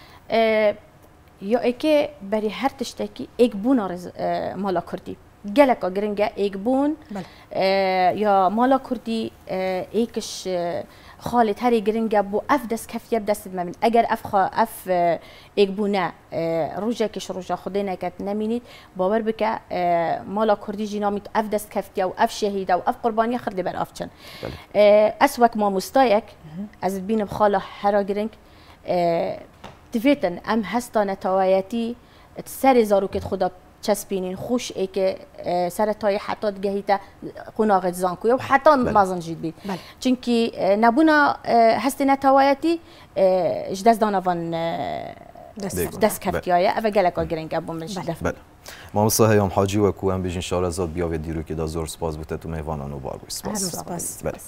یا ایکه بری هر تشتکی ایک بون مالا کردی گلکا گرنگه ایک بون یا مالا کردی ایکش خالد هری گرنگ بو اف دست کفیه دست من اگر اف ایک بونه روزه کش روزه خودی نکت نمینید باور بکه مالا کردی جنامید اف دست کفیه و اف شهیده و اف قربانی خرد بر افچن اسوک ما مستایک از بین خاله هر گرنگ تفیتن ام هستانه توایتی سر زاروکت خدا چسبینین خوش ای که سر تای حتی گهیتا قناغت زانکوی و حتی مازن جید بید چونکی نبونا هستی نتوایتی جدست دانوان دست کفتیایه اوه گلکا گرنگ ابو من جدف بله مامسا هیام حاجی و کو هم بیشین شارزاد بیاوه دیرو که دا زور سپاس بوده تو میوانان و بارگوی سپاس بله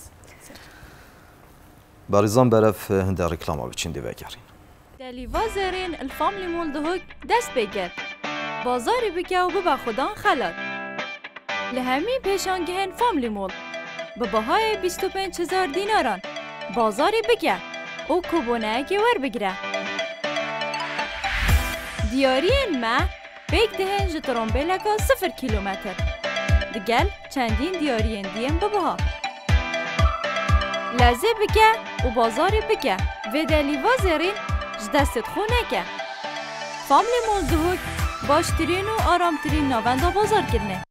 بارزان برف هنده رکلام ها بچین دیوه گرین دلیوا زرین الفاملی مولدهوک دست بگیر بازاری بکه و ببا خودان خلال لهمی پیشانگهن فاملی مول به بهای 25,000 دیناران بازاری بکه او کوبونه که ور بگیره دیارین ما بیک دهن جترامبیل که 0 کیلومتر دگل چندین دیارین دیم به بها لازه بکه و بازاری بکه و دلیوا زرین جدست خونه که فاملی مول دهوک باشترین و آرامترین ناوندا بازار کرنه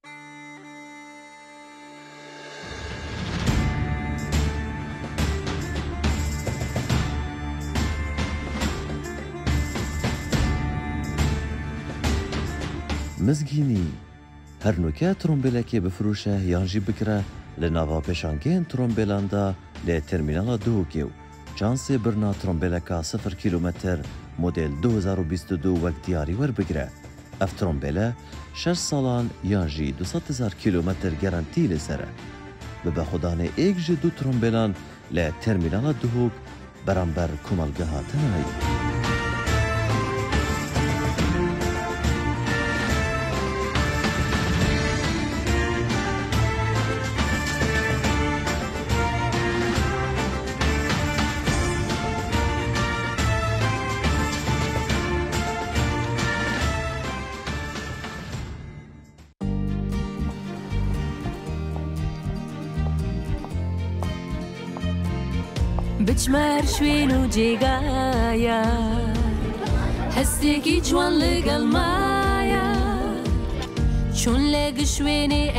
مزگینی هر نوکه ترومبیلکی بفروشه یانجی بکره لناوا پیشانگین ترومبیلاندا لی ترمینال دوکیو چانس برنا ترومبیلکا 0 کیلومتر مدل 2022 وقت دیاری ور بگیره اف ترومبیله 6 سالان یانجی 200,000 کیلومتر گارانتی لسره به خودانه ایک جی دو ترومبیلان لی ترمینال دوک برانبر کمالگه هاتنایی بچمر شوين وجيقايا هستيكي جوان لقلمايا شون لاق شويني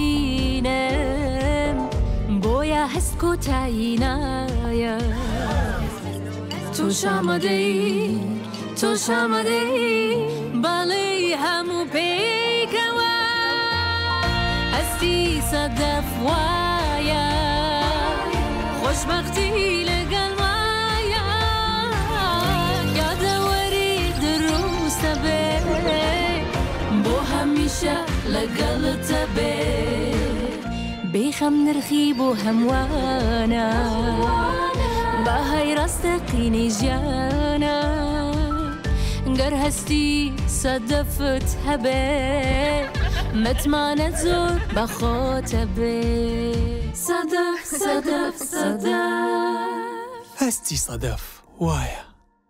ايبينم بويا هسكو تعينايا تو شامدي بالي همو بيكوا هستي صدف وايا خوشبختي لقلمايا يا دوري دروس تبي بو هميشه لقلت تبي بيخم نرخيب وهموانا باهاي رستقيني جانا قرهستي صدفت هبي متمانة زور بخاطبي صدف هستي صدف وايا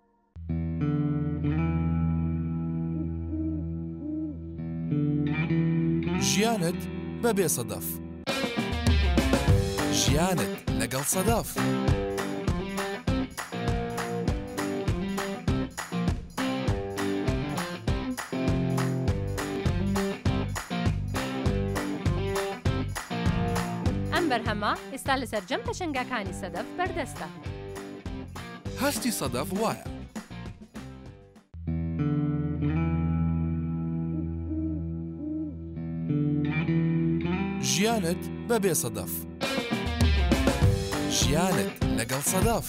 ژیانت بەبێ سەدەف ژیانت لەگەڵ سەدەف ئەم بەرهەمە ئێستا لەسەر جەم پەشەنگەکانی سەدەف بەردەستە هەستی سەدەف وایە ژیانت بەبێ سەدەف ژیانت لەگەڵ سەدەف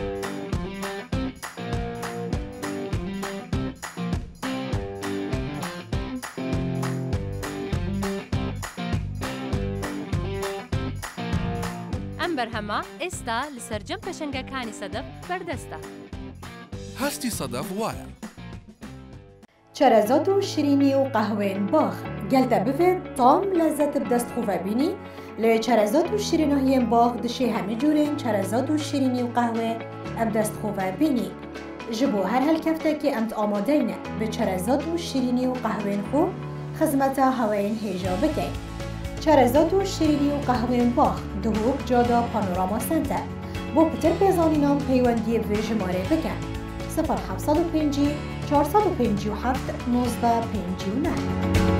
ئەم بەرهەمە ئێستا لەسەر جەم پەشەنگەکانی سەدەف بەردەستە هەستی سەدەف وایە چرزات و شیرینی و قهوه‌ین باخ گلتا بفید طعم لذت بدست خوبه بینی لی چرزات و شیریناهین باخ دشی همه جورین چرزات و شیرینی و قهوه بدست خوبه بینی جبو هر هل کفته که امت آمادینه به چرزات و شیرینی و قهوه‌ین خوب خدمت هواین هیجا بکن چرزات و شیرینی و قهوه‌ین باخ دهوک جادا پانوراما سنتر بۆ پتر پێزانینان پەیوەندیە بێ ژمارە بکەن 0750 457 1959.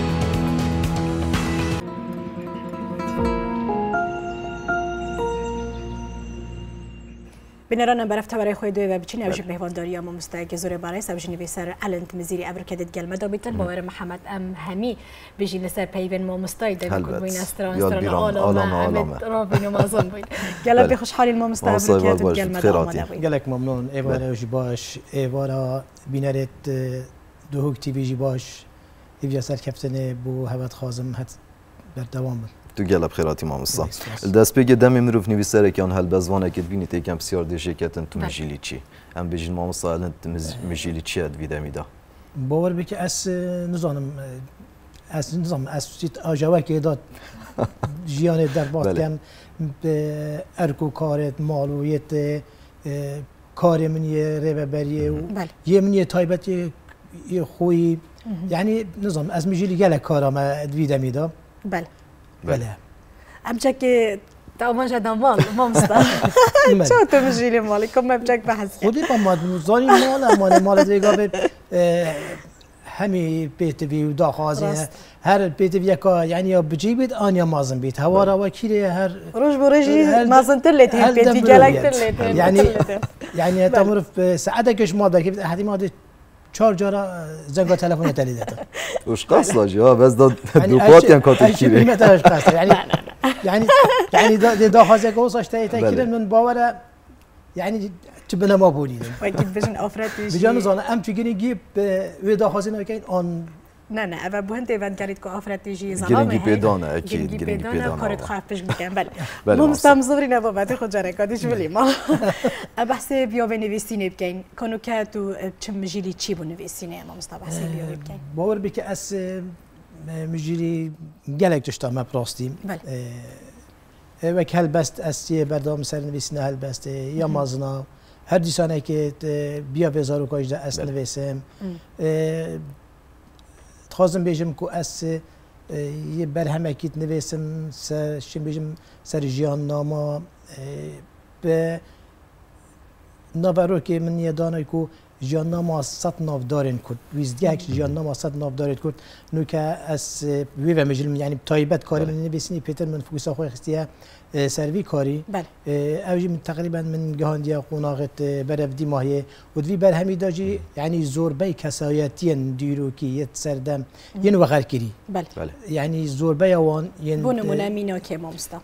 بنران برفت برای خود دوی و بچین اوج مهوانداری اما مستعد زور برای سبج نویسر علنت مزیری ابرکدت گلمه دابیتن باور محمد ام همی بجی لسر پیون ما مستعد بکن بین استران آلام رابین و مازن بین گلب بخوش حالی ما مستعد ابرکدت گلمه داماده بین گلک ممنون ایوارا جی باش ایوارا بینرت دوهوک تی وی جی باش ایویا سر کفتنه بو هوت خازم هت بردوام بود تو گلب خیراتی مامستا دست بگه دم مروف نویسره که آن هل بزوانه که بینی تیکم بسیار دیشه کتن تو مجیلی چی هم بجین مامستا الان مجیلی چی اد ویده میده باور بکه از نظام از سیت آجاوه که داد جیان در باید کم ارکو کارت مالویت کار منیه ریببریه و یه منیه تایبت یه خوی یعنی نظام از مجیلی گله کارم ادویده میده بله امجا که تماش دنبال مامستا چه تو مجیلی مالی کم امجا بحث خودی با مادموزانی مال دیگه به همی پیتوی و داخازه هر پیتوی که یعنی یا بجیبید آن یا مازن بید هوا را وکیله هر روز برجی مازن تلت هم پیتوی گلک تلت یعنی تمرف ساعته کش ما داریم حتی ما 4 جارا زنگ تلفن تلیده وش قصلا جا بس داد دوقات هم کاتو کیره متاش قصلا يعني دا خازه قوسش تاكيد من باوره يعني تبنا ما بوليدم اكيد بجن افراتي بجان زانا ام فيجري جيب ودا خازه كاين اون نه اول بهنت ایونت کردید که آفراتیجی زنانه گرینگی پیدانه اکید گرینگی پیدانه کارت خواهش میکنم بله ما مستمزوری نبود خود جرکاتیش ولی ما بحث بیا و نویسینه بکن کنو که تو چه مجیلی چی بو نویسینه ما بحث بیا بکن باور بی که از مجیلی گلک تشتا ما پراستیم و که هل بست از بردام سر نویسینه هل بست یا مازنا هر دیسانه که بیا به زارو کاج از نویسم خواستم بگم که از یه برهم اکید نویسم شیم بگم سر جیان ناما به نوارو که من یه دانه که جیان ناما 100 ناف دارن کرد ویزدیک جیان ناما 100 ناف دارد کرد نو که از وی و مجلم یعنی تایبت کاری من نویسنی پیتر من فوکس آخوی خستیه سروی کاری اوجی من تقریبا من گهاندیا قناقت برفدی ماهیه و دوی برهمی داجی یعنی زوربای کسایتین دیرو که یه سردم ین وغیر کری یعنی زوربای وان ین بونمونه مینا که مامستا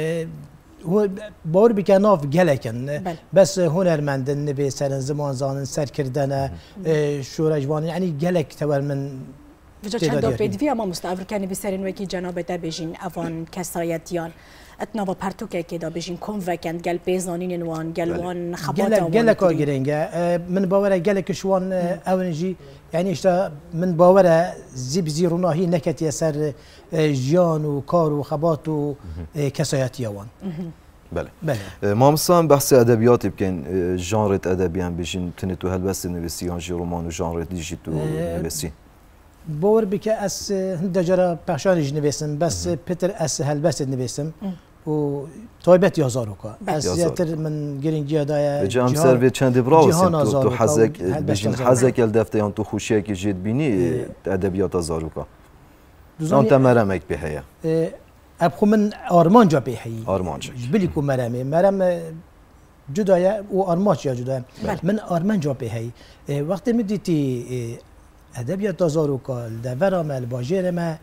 هو باور بکن ناف گلکن بس هنرمندن نبی سرن زمان زانن سر کردن شورجوان یعنی گلک تور من وجا چند پیدوی اما مستعفر کنی بسرین وکی جناب در بجین اوان کسایتیان اتناوا پرتوکه که دا بجین کنوکند گل پیزانین وان گل وان خبات وان گلک آگرینگه من باوره گلکش وان اونجی یعنی اشتا من باوره زیب زیروناهی نکتی سر جیان و کار و خبات و کسایتی وان بله ما مثلا بحث ادبیات بکن ژانر ادبی هم بشین تنی تو هلبست نویسی یا رمان و ژانر دیجی تو نویسی باور بکه از دجرا پخشانش نویسم بس پتر از هلبست نویسم و تایبت یازارو که از زیادتر من گرینگی دای جام سر چند براوسیم تو حزک بجین حزک الدفته یا تو خوشیه که جد بینی ادبیات زارو که نانت مرمک بهیه ابخو من آرمان جا بهیه آرمان جا بلی کو مرم جدایه و آرماش یا جدایه من آرمان جا بهیه وقتی میدیتی ادبیات زارو که دور عمل باجر ما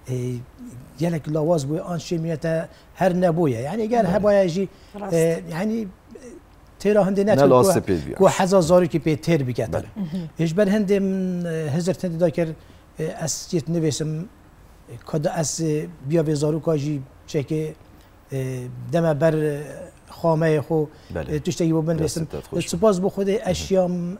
گلک لواز بوی آن شمیت هر نبویه یعنی اگر هبایجی یعنی تیرا هندی نتون کو حزا زارو که پی تیر بکتر هیچ بر هندی من هزار تندی دا کرد از یت نویسم کد از بیا به زارو کاجی چه که دم بر خامه خو تشتگی بو بنویسم سپاس بو خود اشیام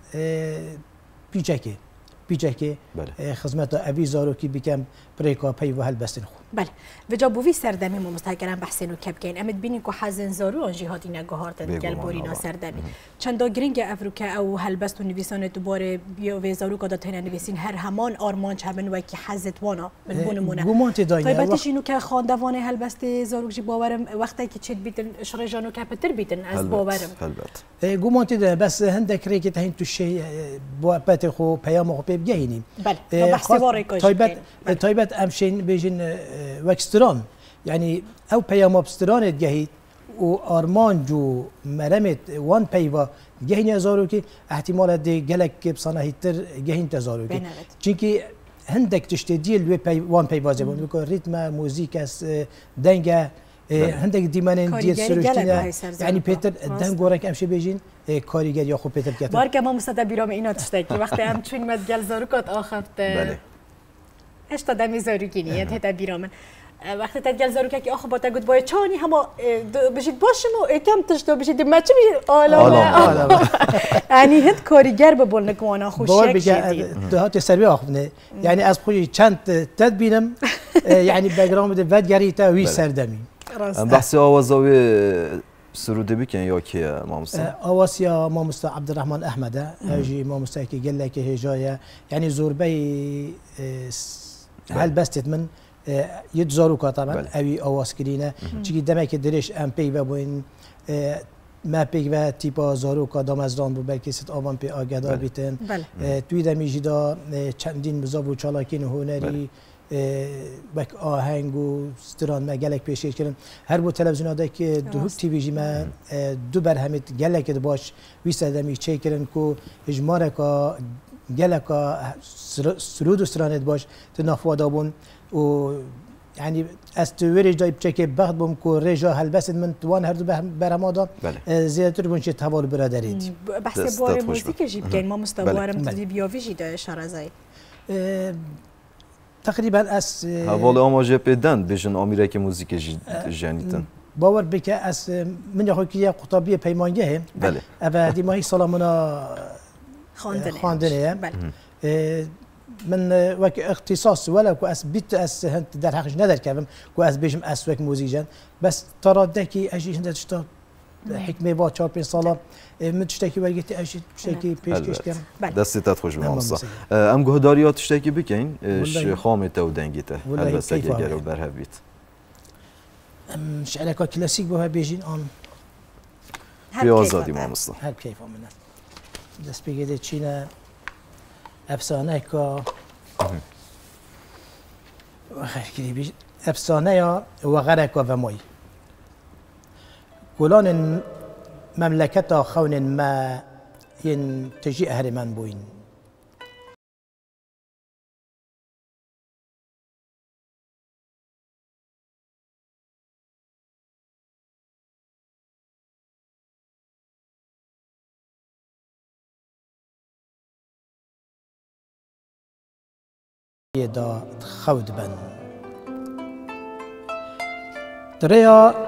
پیچکه خدمت اوی زارو کی بکم پریکا پی و هل بستن خو بله وجابو وی سردمی ما مستحکرم بحثینو کب کن امید بینی که حزن زارو آنجی هاتی نگهارتن گل بورینا سردمی چند گرینگ افریقا او هلبست و نویسان دوباره بیا و زارو کدا تنه نویسین هر همان آرمان چمن و کی حزت وانا من بونمونه گومانت داینه طيبتش اینو که خواندوان هلبست زارو جی باورم وقتی که چت بیتن شرجانو کپتر بیتن از باورم گومانت ده بس هندك ريكت هين تو شيء بات خو بيام خو بيجيني بله بحث واريكاش طيبت امشين بيجن وكستران يعني او بيام ابستران جهيد و ارمان جو مرمت وان بيوا جهين زارو كي احتمال دي جلك بصنه هيتر جهين تزارو كي چونكي هندك تشتديل وان بيوا زبون بكو ريتم موزيك دنگه هندك دیمانن دیت سرشتینه یعنی پیتر دم گورک امشی بیجین کاریگر یا خوب پیتر کتر بار که ما مصدق بیرام اینا تشتکی وقتی هم چون مد گل زاروکات آخفت بله اش تا دمی زاروکینی هتا بیرامن وقتی تدگل زاروکه که آخه با تا گفت باید چانی هما بشید باشم و کم تشتو بشید ما چی بشید آلا یعنی هد کاریگر ببول نکوانا خوشیک شدی دهات سروی آخفنه یعنی از خوی چند تدبینم یعنی بگرام ده ودگری تا وی سردمی بحث آوازاوی سروده بکن یا که مامستا آواسیا مامستا عبدالرحمن احمده هجی مامستا که گله که هجایه یعنی زوربی هل بستت من يتزاروكا طبعا اوي اواسكرينا چيكي دمك دريش ام بي و بوين ما بي و تيپا زاروكا دامزدان بو بلكي ست آوان بي آگدار بيتن توي دمي جدا چندين بزابو چالاكين هنري بك آهنگ و ستران ما گلک پیشکش کردن هر بو تلویزیون دا که دو تی وی جی ما دو برهمت گلک باش ویسا دمی چه کردن کو اجماره کا گلک سرود و سترانت باش تنافوادا بون و يعني استوريج دايب تشيك بخت بوم كو ريجا هلبست من توان هردو برمادا زيادتر بونشي تحول برادريت بحث بوار موسيقى جيب كاين ما مستوارم تدي بيوفيجي دا شارزاي تقريبا اس هوال اماجه بدن بيجن اميرك موسيقى جانيتن باور بك اس من يخو كي قطبيه بيمانجه بله ابا دي ماهي سلامنا خاندنه بله من وك اختصاص ولا كو اس بيت اس هنت در حقش ندر كم كو اس بيجم اس وك موزيجن بس تردكي اجي هند تشتا حكمه با 4 سالا من تشتكي ورقتي اجي تشتكي پیشکش کردم دستت خوش مامسا ام گهداریات تشتكي بكين خامت و دنگيته البته اگر برهبيت شعرك كلاسيك بها بيجين ان في آزادی مامسا هر كيف من دست بگیده چینا افسانه که خیر کلی بیش افسانه یا وغرق و مای کلان مملکت خون ما ين تجي هرمان بوين دا خود بن دريا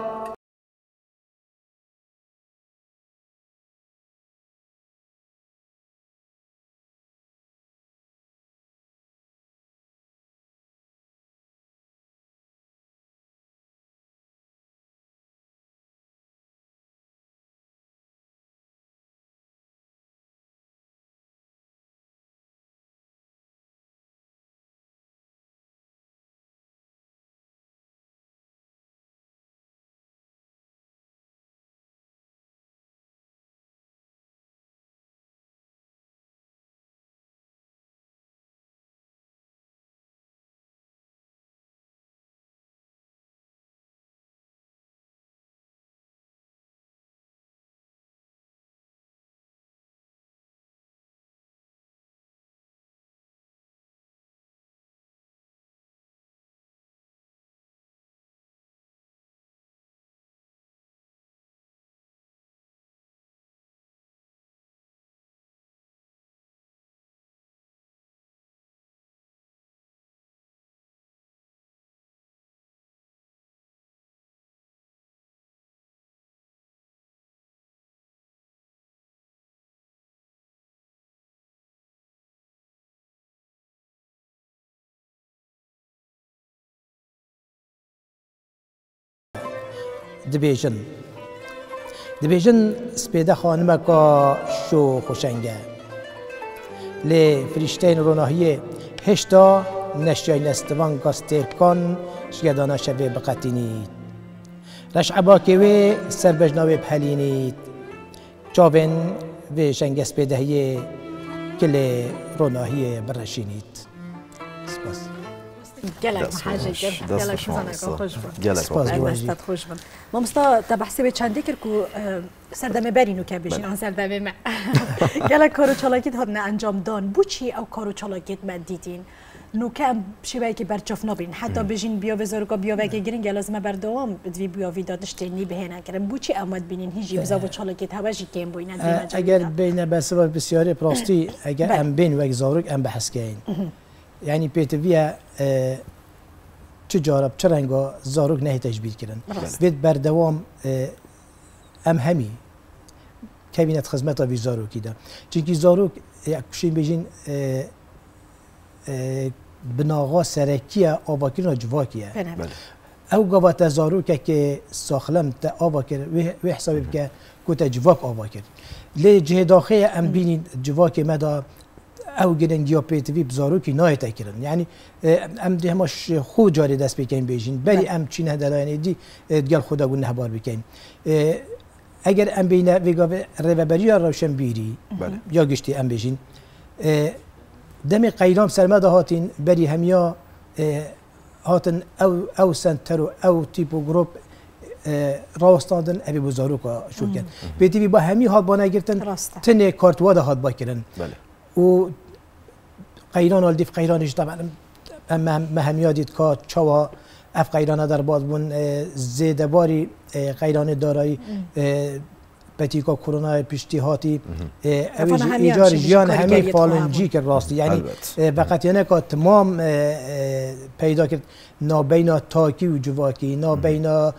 دبیجن سپیده خانمه که شو خوشنگه لی فریشتین روناهی هشتا نشیای نستوان گاستیرکان شگدانا شبه بقتینید رش عباکوی سربجناوی بحلینید چاوین و شنگ سپیدهی کل روناهی برشینید سپاس گلک حاجه گلک شزانه خوش بود گلک خوش بود ما مستا تبحثی به چندی کرد که سردمه برینو که بشین آن سردمه ما گلک کارو چالاکیت هاد نه انجام دان بو چی او کارو چالاکیت من دیدین نو کم شبایی که برچاف نبین حتی بجین بیا وزارو بیا وگه گرین لازم بردوام بدوی بیا ویدادش تنی بهنه کردم بو چی آمد بینین هیچی بزاو چالاکیت هواجی کم بوین اگر بین بسیار بسیاری پراستی اگر ام بین وگ زاروک ام بحث کردین یعنی پیتویا چه جارب چه رنگا زاروک نه تجبیر کردن وید بردوام ام همی کابینت خدمت وی زاروکی ده چونکی زاروک یکشین بجین بناغا سرکیه آباکینا جواکیه او قوات زاروک که ساخلم تا آباکر و حسابی بکه کوت جواک آباکر لی جه داخل ام بینین جواک مدا او گرنگی پیتوی بزاروکی نایت کردن یعنی ام ده همش خود جاری دست بکنیم بیشین بلی ام چین هدلایانی دی دیگر خدا گون نهبار بکنیم اگر ام بینه ویگا رهبری روشن بیری یا گشتی ام بیشین دم قیرام سرمده هاتین بری همیا هاتن او سنترو او تیپو گروپ راستاندن ابی بزاروکا شو کن پیتوی با همی هات بانه گرتن تن کارت واده هات با کردن و قیران الدیف قیرانش طبعا مهمیات دید که چوا اف قیرانه در باز بون زیده باری قیران دارایی پتیکا کرونا پیشتیهاتی ایجار جیان همه فالنجی که راستی یعنی فقط یعنی که تمام پیدا کرد نابینا تاکی و جواکی نابینا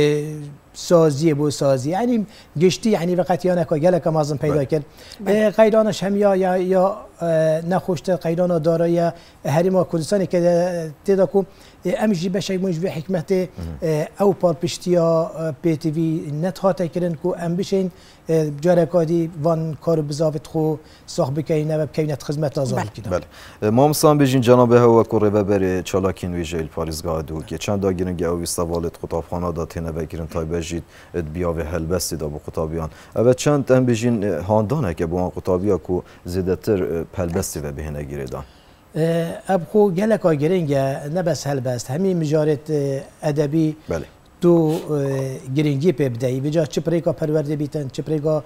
سازی بو سازی یعنی گشتی یعنی وقتی یا نکا گله که مازن پیدا کرد قیدانش هم یا نخوشت قیدان دارای هریما کردستانی که تیدا کو امجی بشه موجب حکمت او پار پشتیا پی تی وی نت هاته کردن کو ام بشین جارکادی وان کار بزاوت خو صاحب کینه و کینت خدمت آزاد کردن بله ما مثلا بجین جناب هوا کوره و بر چالاکین ویژل پاریزگاه دو که چند داگیرن گاوی استوالت خطابخانه داتینه بگیرن تا بجید بیا و هلبستی دا بو خطابیان و چند ام بجین هاندانه که بو خطابیا کو زیادتر پلبستی و بهنه گیردان اب خو گلک آگرینگ نه بس هلبست همین مجارت ادبی بله تو گرینگی پی بدهی بجا چه پریکا پرورده بیتن چه پریکا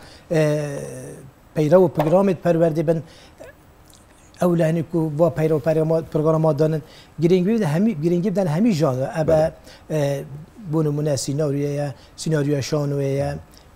پیرو و پروگرامت پرورده بن اولانی کو و پیرو پروگرامات دانن گرینگی بدن همی گرینگی بدن همی جانر ابا بونمونه سیناریو شانویه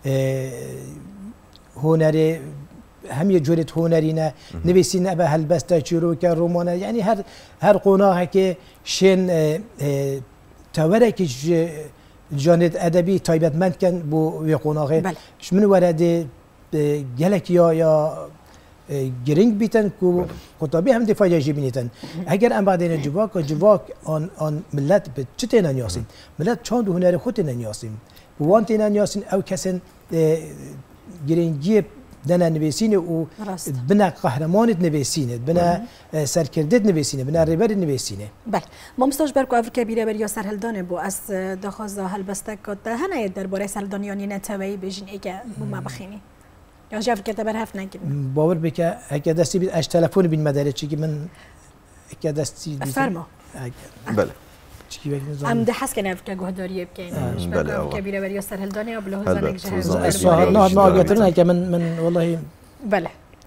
هنری همی جورت هنری نه نویسین ابا هلبسته چیرو که رومانه یعنی هر قناعه که شن تورک جانت ادبی تایبتمند کن بو وی قناعه من ورد گلک یا گرینگ بیتن کو خطابی هم دفاع جیبینیتن اگر ام بعدین جواک آن ملت به چته ننیاسین ملت چند هنر خود ننیاسین وانتی ننیاسین او کسن گرینگی دنا نویسینه و بنا قهرمانت نویسینه بنا سرکردت نویسینه بنا ریبر نویسینه بله ما مستاج برکو افریقا بیره بر یا سرهلدانه بو از دخوازا هلبسته کات هنه درباره سرهلدانیانی نتوی بجین ایگه بو ما بخینی یا جاف که تبر هفت نگیم باور بکه اگه دستی بید اش تلفن بین مداره چی که من اگه دستی فرما بله ام ده حس کنه افکا گهداریه بکنیم بله افکا بیره بر یا سرهلدانه یا بلوه زنگ جهاز نه آگهترنه که من والله بله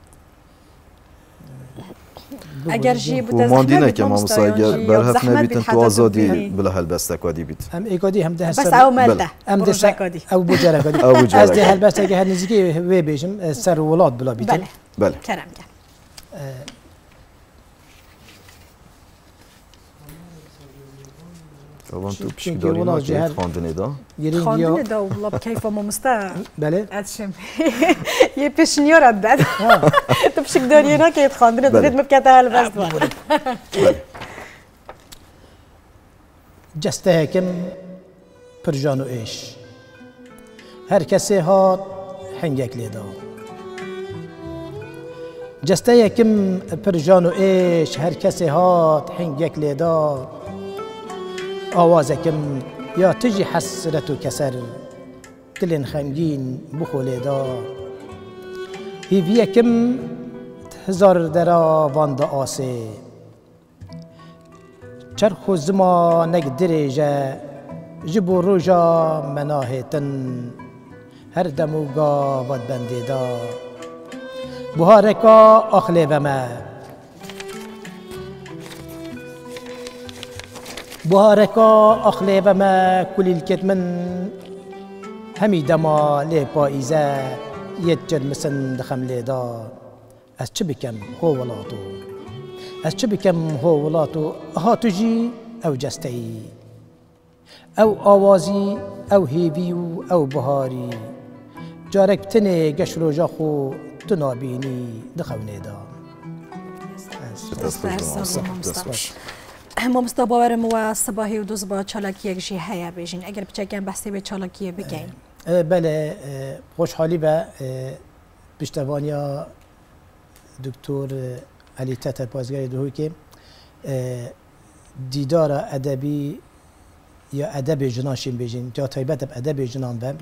اگر جی بود ماندینه که ما مساعد بر هفت نبیتن تو آزادی بلا هلبسته کادی بیت هم ایکادی هم ده بس او ملده هم ده کادی او بوجره کادی از ده هلبسته که هر نزدیکی وی بیشم سر ولاد بلا بیتن بله کرم کرد طبعا تو پیشگیداری ناجه خواندنه دا خواندنه دا والله بكيف ما مستا بله ادشم یه پیشنیار داد تو پیشگیداری نا که خواندنه دید مبکت هلبست جسته کم پرجان و ایش هر کسی هات حنگک لیدا جسته یکم پر جان و عشق هر کسی هات حنگک لیدا آوازکم یا تجی حسرت و کسر دل خمگین بخو لیدا هیویکم هزار درا واندا آسه چرخ و زمانک دریجه جبو روژا مناهتن هر دموگا ود بندیدا بهارکا آخلی ومه بهارکا آخلی ومه کلیل کتمن همی دما لی پاییزه یت جرمسن دخم لیدا از چه بکم هو ولاتو از چه بکم هو ولاتو ها تجی او جستی او آوازی او هیوی او بهاری جارک تنه گش روژا خو تو نابینی دخونه دا مامستا باورم و صباحی و دوز با چالاکی یک جی هیا بیجین اگر بچکم بحثی به چالاکی بگین بله خوشحالی و پشتوانیا دکتر علی تتر پاسگاری دوهی که دیدار ادبی یا ادب جنان شیم بیجین یا تایبت ادب جنان بم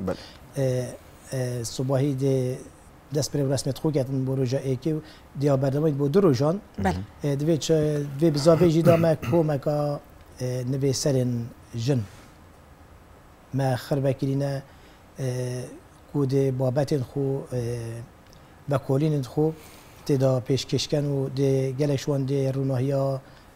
صباحی دست پر رسمیت خو کردن با روژا ایکی دیا برنامه با دو روژان دوی بزاوی جدا ما کومکا نوی سرین جن ما خربکرینه کود بابتین خو و کولین خو تدا پیشکشکن و ده گلشوان ده روناهیا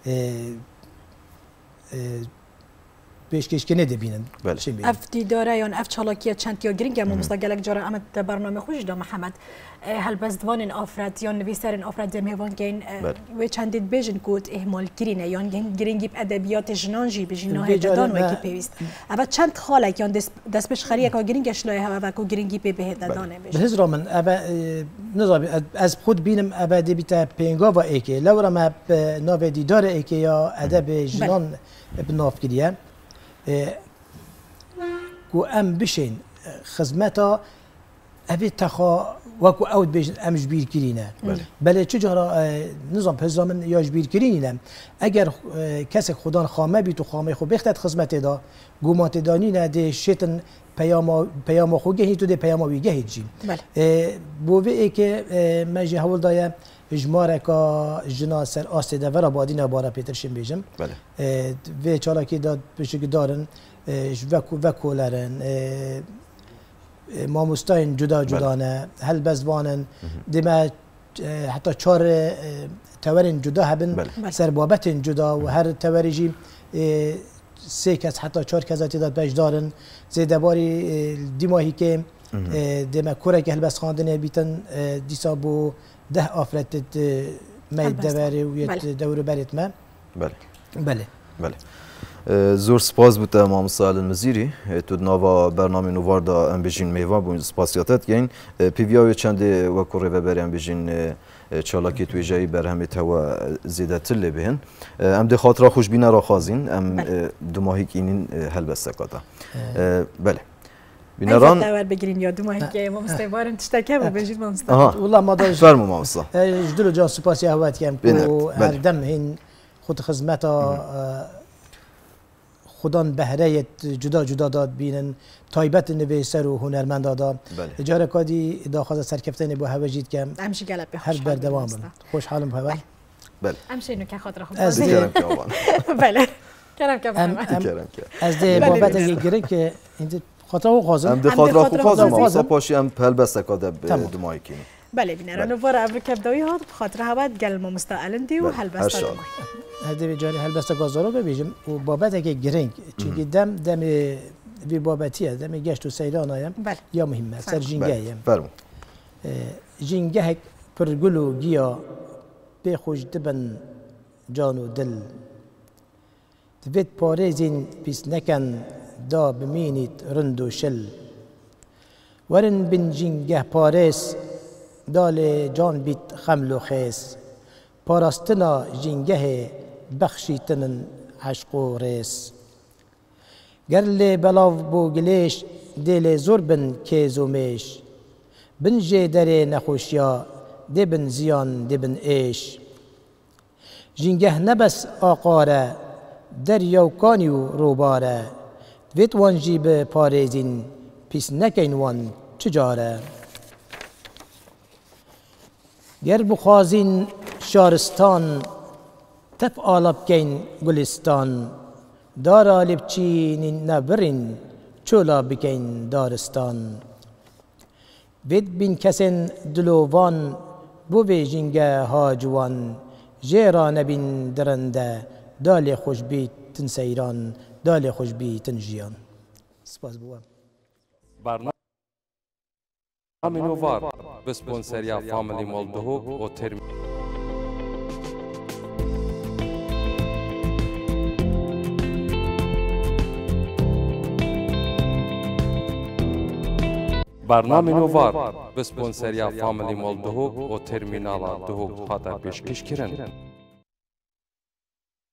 پیشکش کنه دبینن. اف دیداره یا اف چالاکیه چند یا گرینگ هم مستقلک جاره اما برنامه خوش دا محمد هل بس دوان آفراد یا نویسرین آفراد زمهوان کن و چندید بیشن کود اهمال کرینه یا گرینگی ادبیات جنانجی بیشن نه دادن و کی پیوست. اول چند خاله که دست بش خریه که گرینگش لایه هوا و کو گرینگی پی به دادانه بیشن. به هزار من اول نظام از خود بینم اول دیتا پنگا و ایکی لورا ما نو دیدار ایکی یا ادب جنان بناف کریه. کو ام بشین خدمتا ابي تخا وكو اود بيج ام جبير كرينا بل چجارا نظام پزامن یا جبير كرينا اگر کس خودان خامه بي تو خامه خو بختت خدمت دا گومات دانی نه ده شتن پیام خو گهی تو ده پیام وی گهی جی بو وی که مجه حول دایا اجماره کا جناسر آسته ده ورا بادین بارا پیترشیم بیجم و چالا که داد بشک دارن وکولرن ماموستاین جدا جدانه هل بزبانن دیمه حتی چهار تورین جدا هبن سر بابتین جدا و هر توریجی سه کس حتی چهار کساتی داد بهش دارن زیده باری دیماهی که دیمه کوره که هل بس خواندنه بیتن دیسا بو 10 آفرت مید دوری و یه دور بریت ما بله زور سپاس بوده امام سال المزیری تو نوا برنامه نوار دا ام بجین میوه بون سپاسیاتت گین پیویاوی چند و کوره و بری ام بجین چالاکی توی جایی برهمی توا زیده تله بهن ام ده خاطره خوشبینه را خوازین ام دو ماهی که اینین هل بسته کاتا بله بینران دور بگیرین یا دو ماهی که امام استوارن تشتکه و بجید امام استوار والله ما داش فرمو امام استوار جدلو جان سپاسی هوات کم کو هر دم هین خود خدمتا خودان بهره جدا جدا داد بینن تایبت نویسر و هنرمند داد اجاره کادی داخل سرکفتن با هواجید کم امشی گلب هر بردوام خوشحالم هوا بله امشی اینو که خاطر خوب از کرم که آبان بله کرم که از ده بابت گیره که این خاطر خوب خازم ام ده خاطر خوب خازم آسا پاشی ام پل بسته کاده دو ماهی کنی بله بینران و وارا ابر کبدوی هات خاطر هوات گل ما مستعلندی و هل بسته هده به جاری هل بسته گازارو ببیجم و بابت که گرنگ چونکه دم وی بابتیه دم گشت و سیلان هایم یا مهمه سر جنگه هایم جنگه پر گل و گیا به خوش دبن جان و دل دوید پارزین پیس نکن دا بمینید رند و شل ورن بن جنگه پارس دال جان بیت خمل و خیس پاراستنا جنگه بخشیتن عشق و ریس گرل بلاو بو گلیش دل زور بن کیزومیش بن جه دره نخوشیا دبن زیان دبن ایش جنگه نبس آقاره دریاوکانی و روباره ویت وان جیب پارێزین پیس نەکەین وان چجارە گەر بخوازین شارستان تەف ئاڵە بکەین گولستان دارا لێ بچینین نەبڕین چۆلا بکەین دارستان وێت بین کەسێن دلۆڤان بۆ vê ژینگە هاجوان ژێرا نەبین درەندە دا لێ خۆش بیتن سەیران دا لێ خۆش بیتن ژیان سپاس بووە برنامه نوار به سپانسریا فامیلی مال دهوک و ترمینال برنامه نوار به سپانسریا فامیلی مال دهوک و ترمینال دهوک هاتا پیشکش کردند.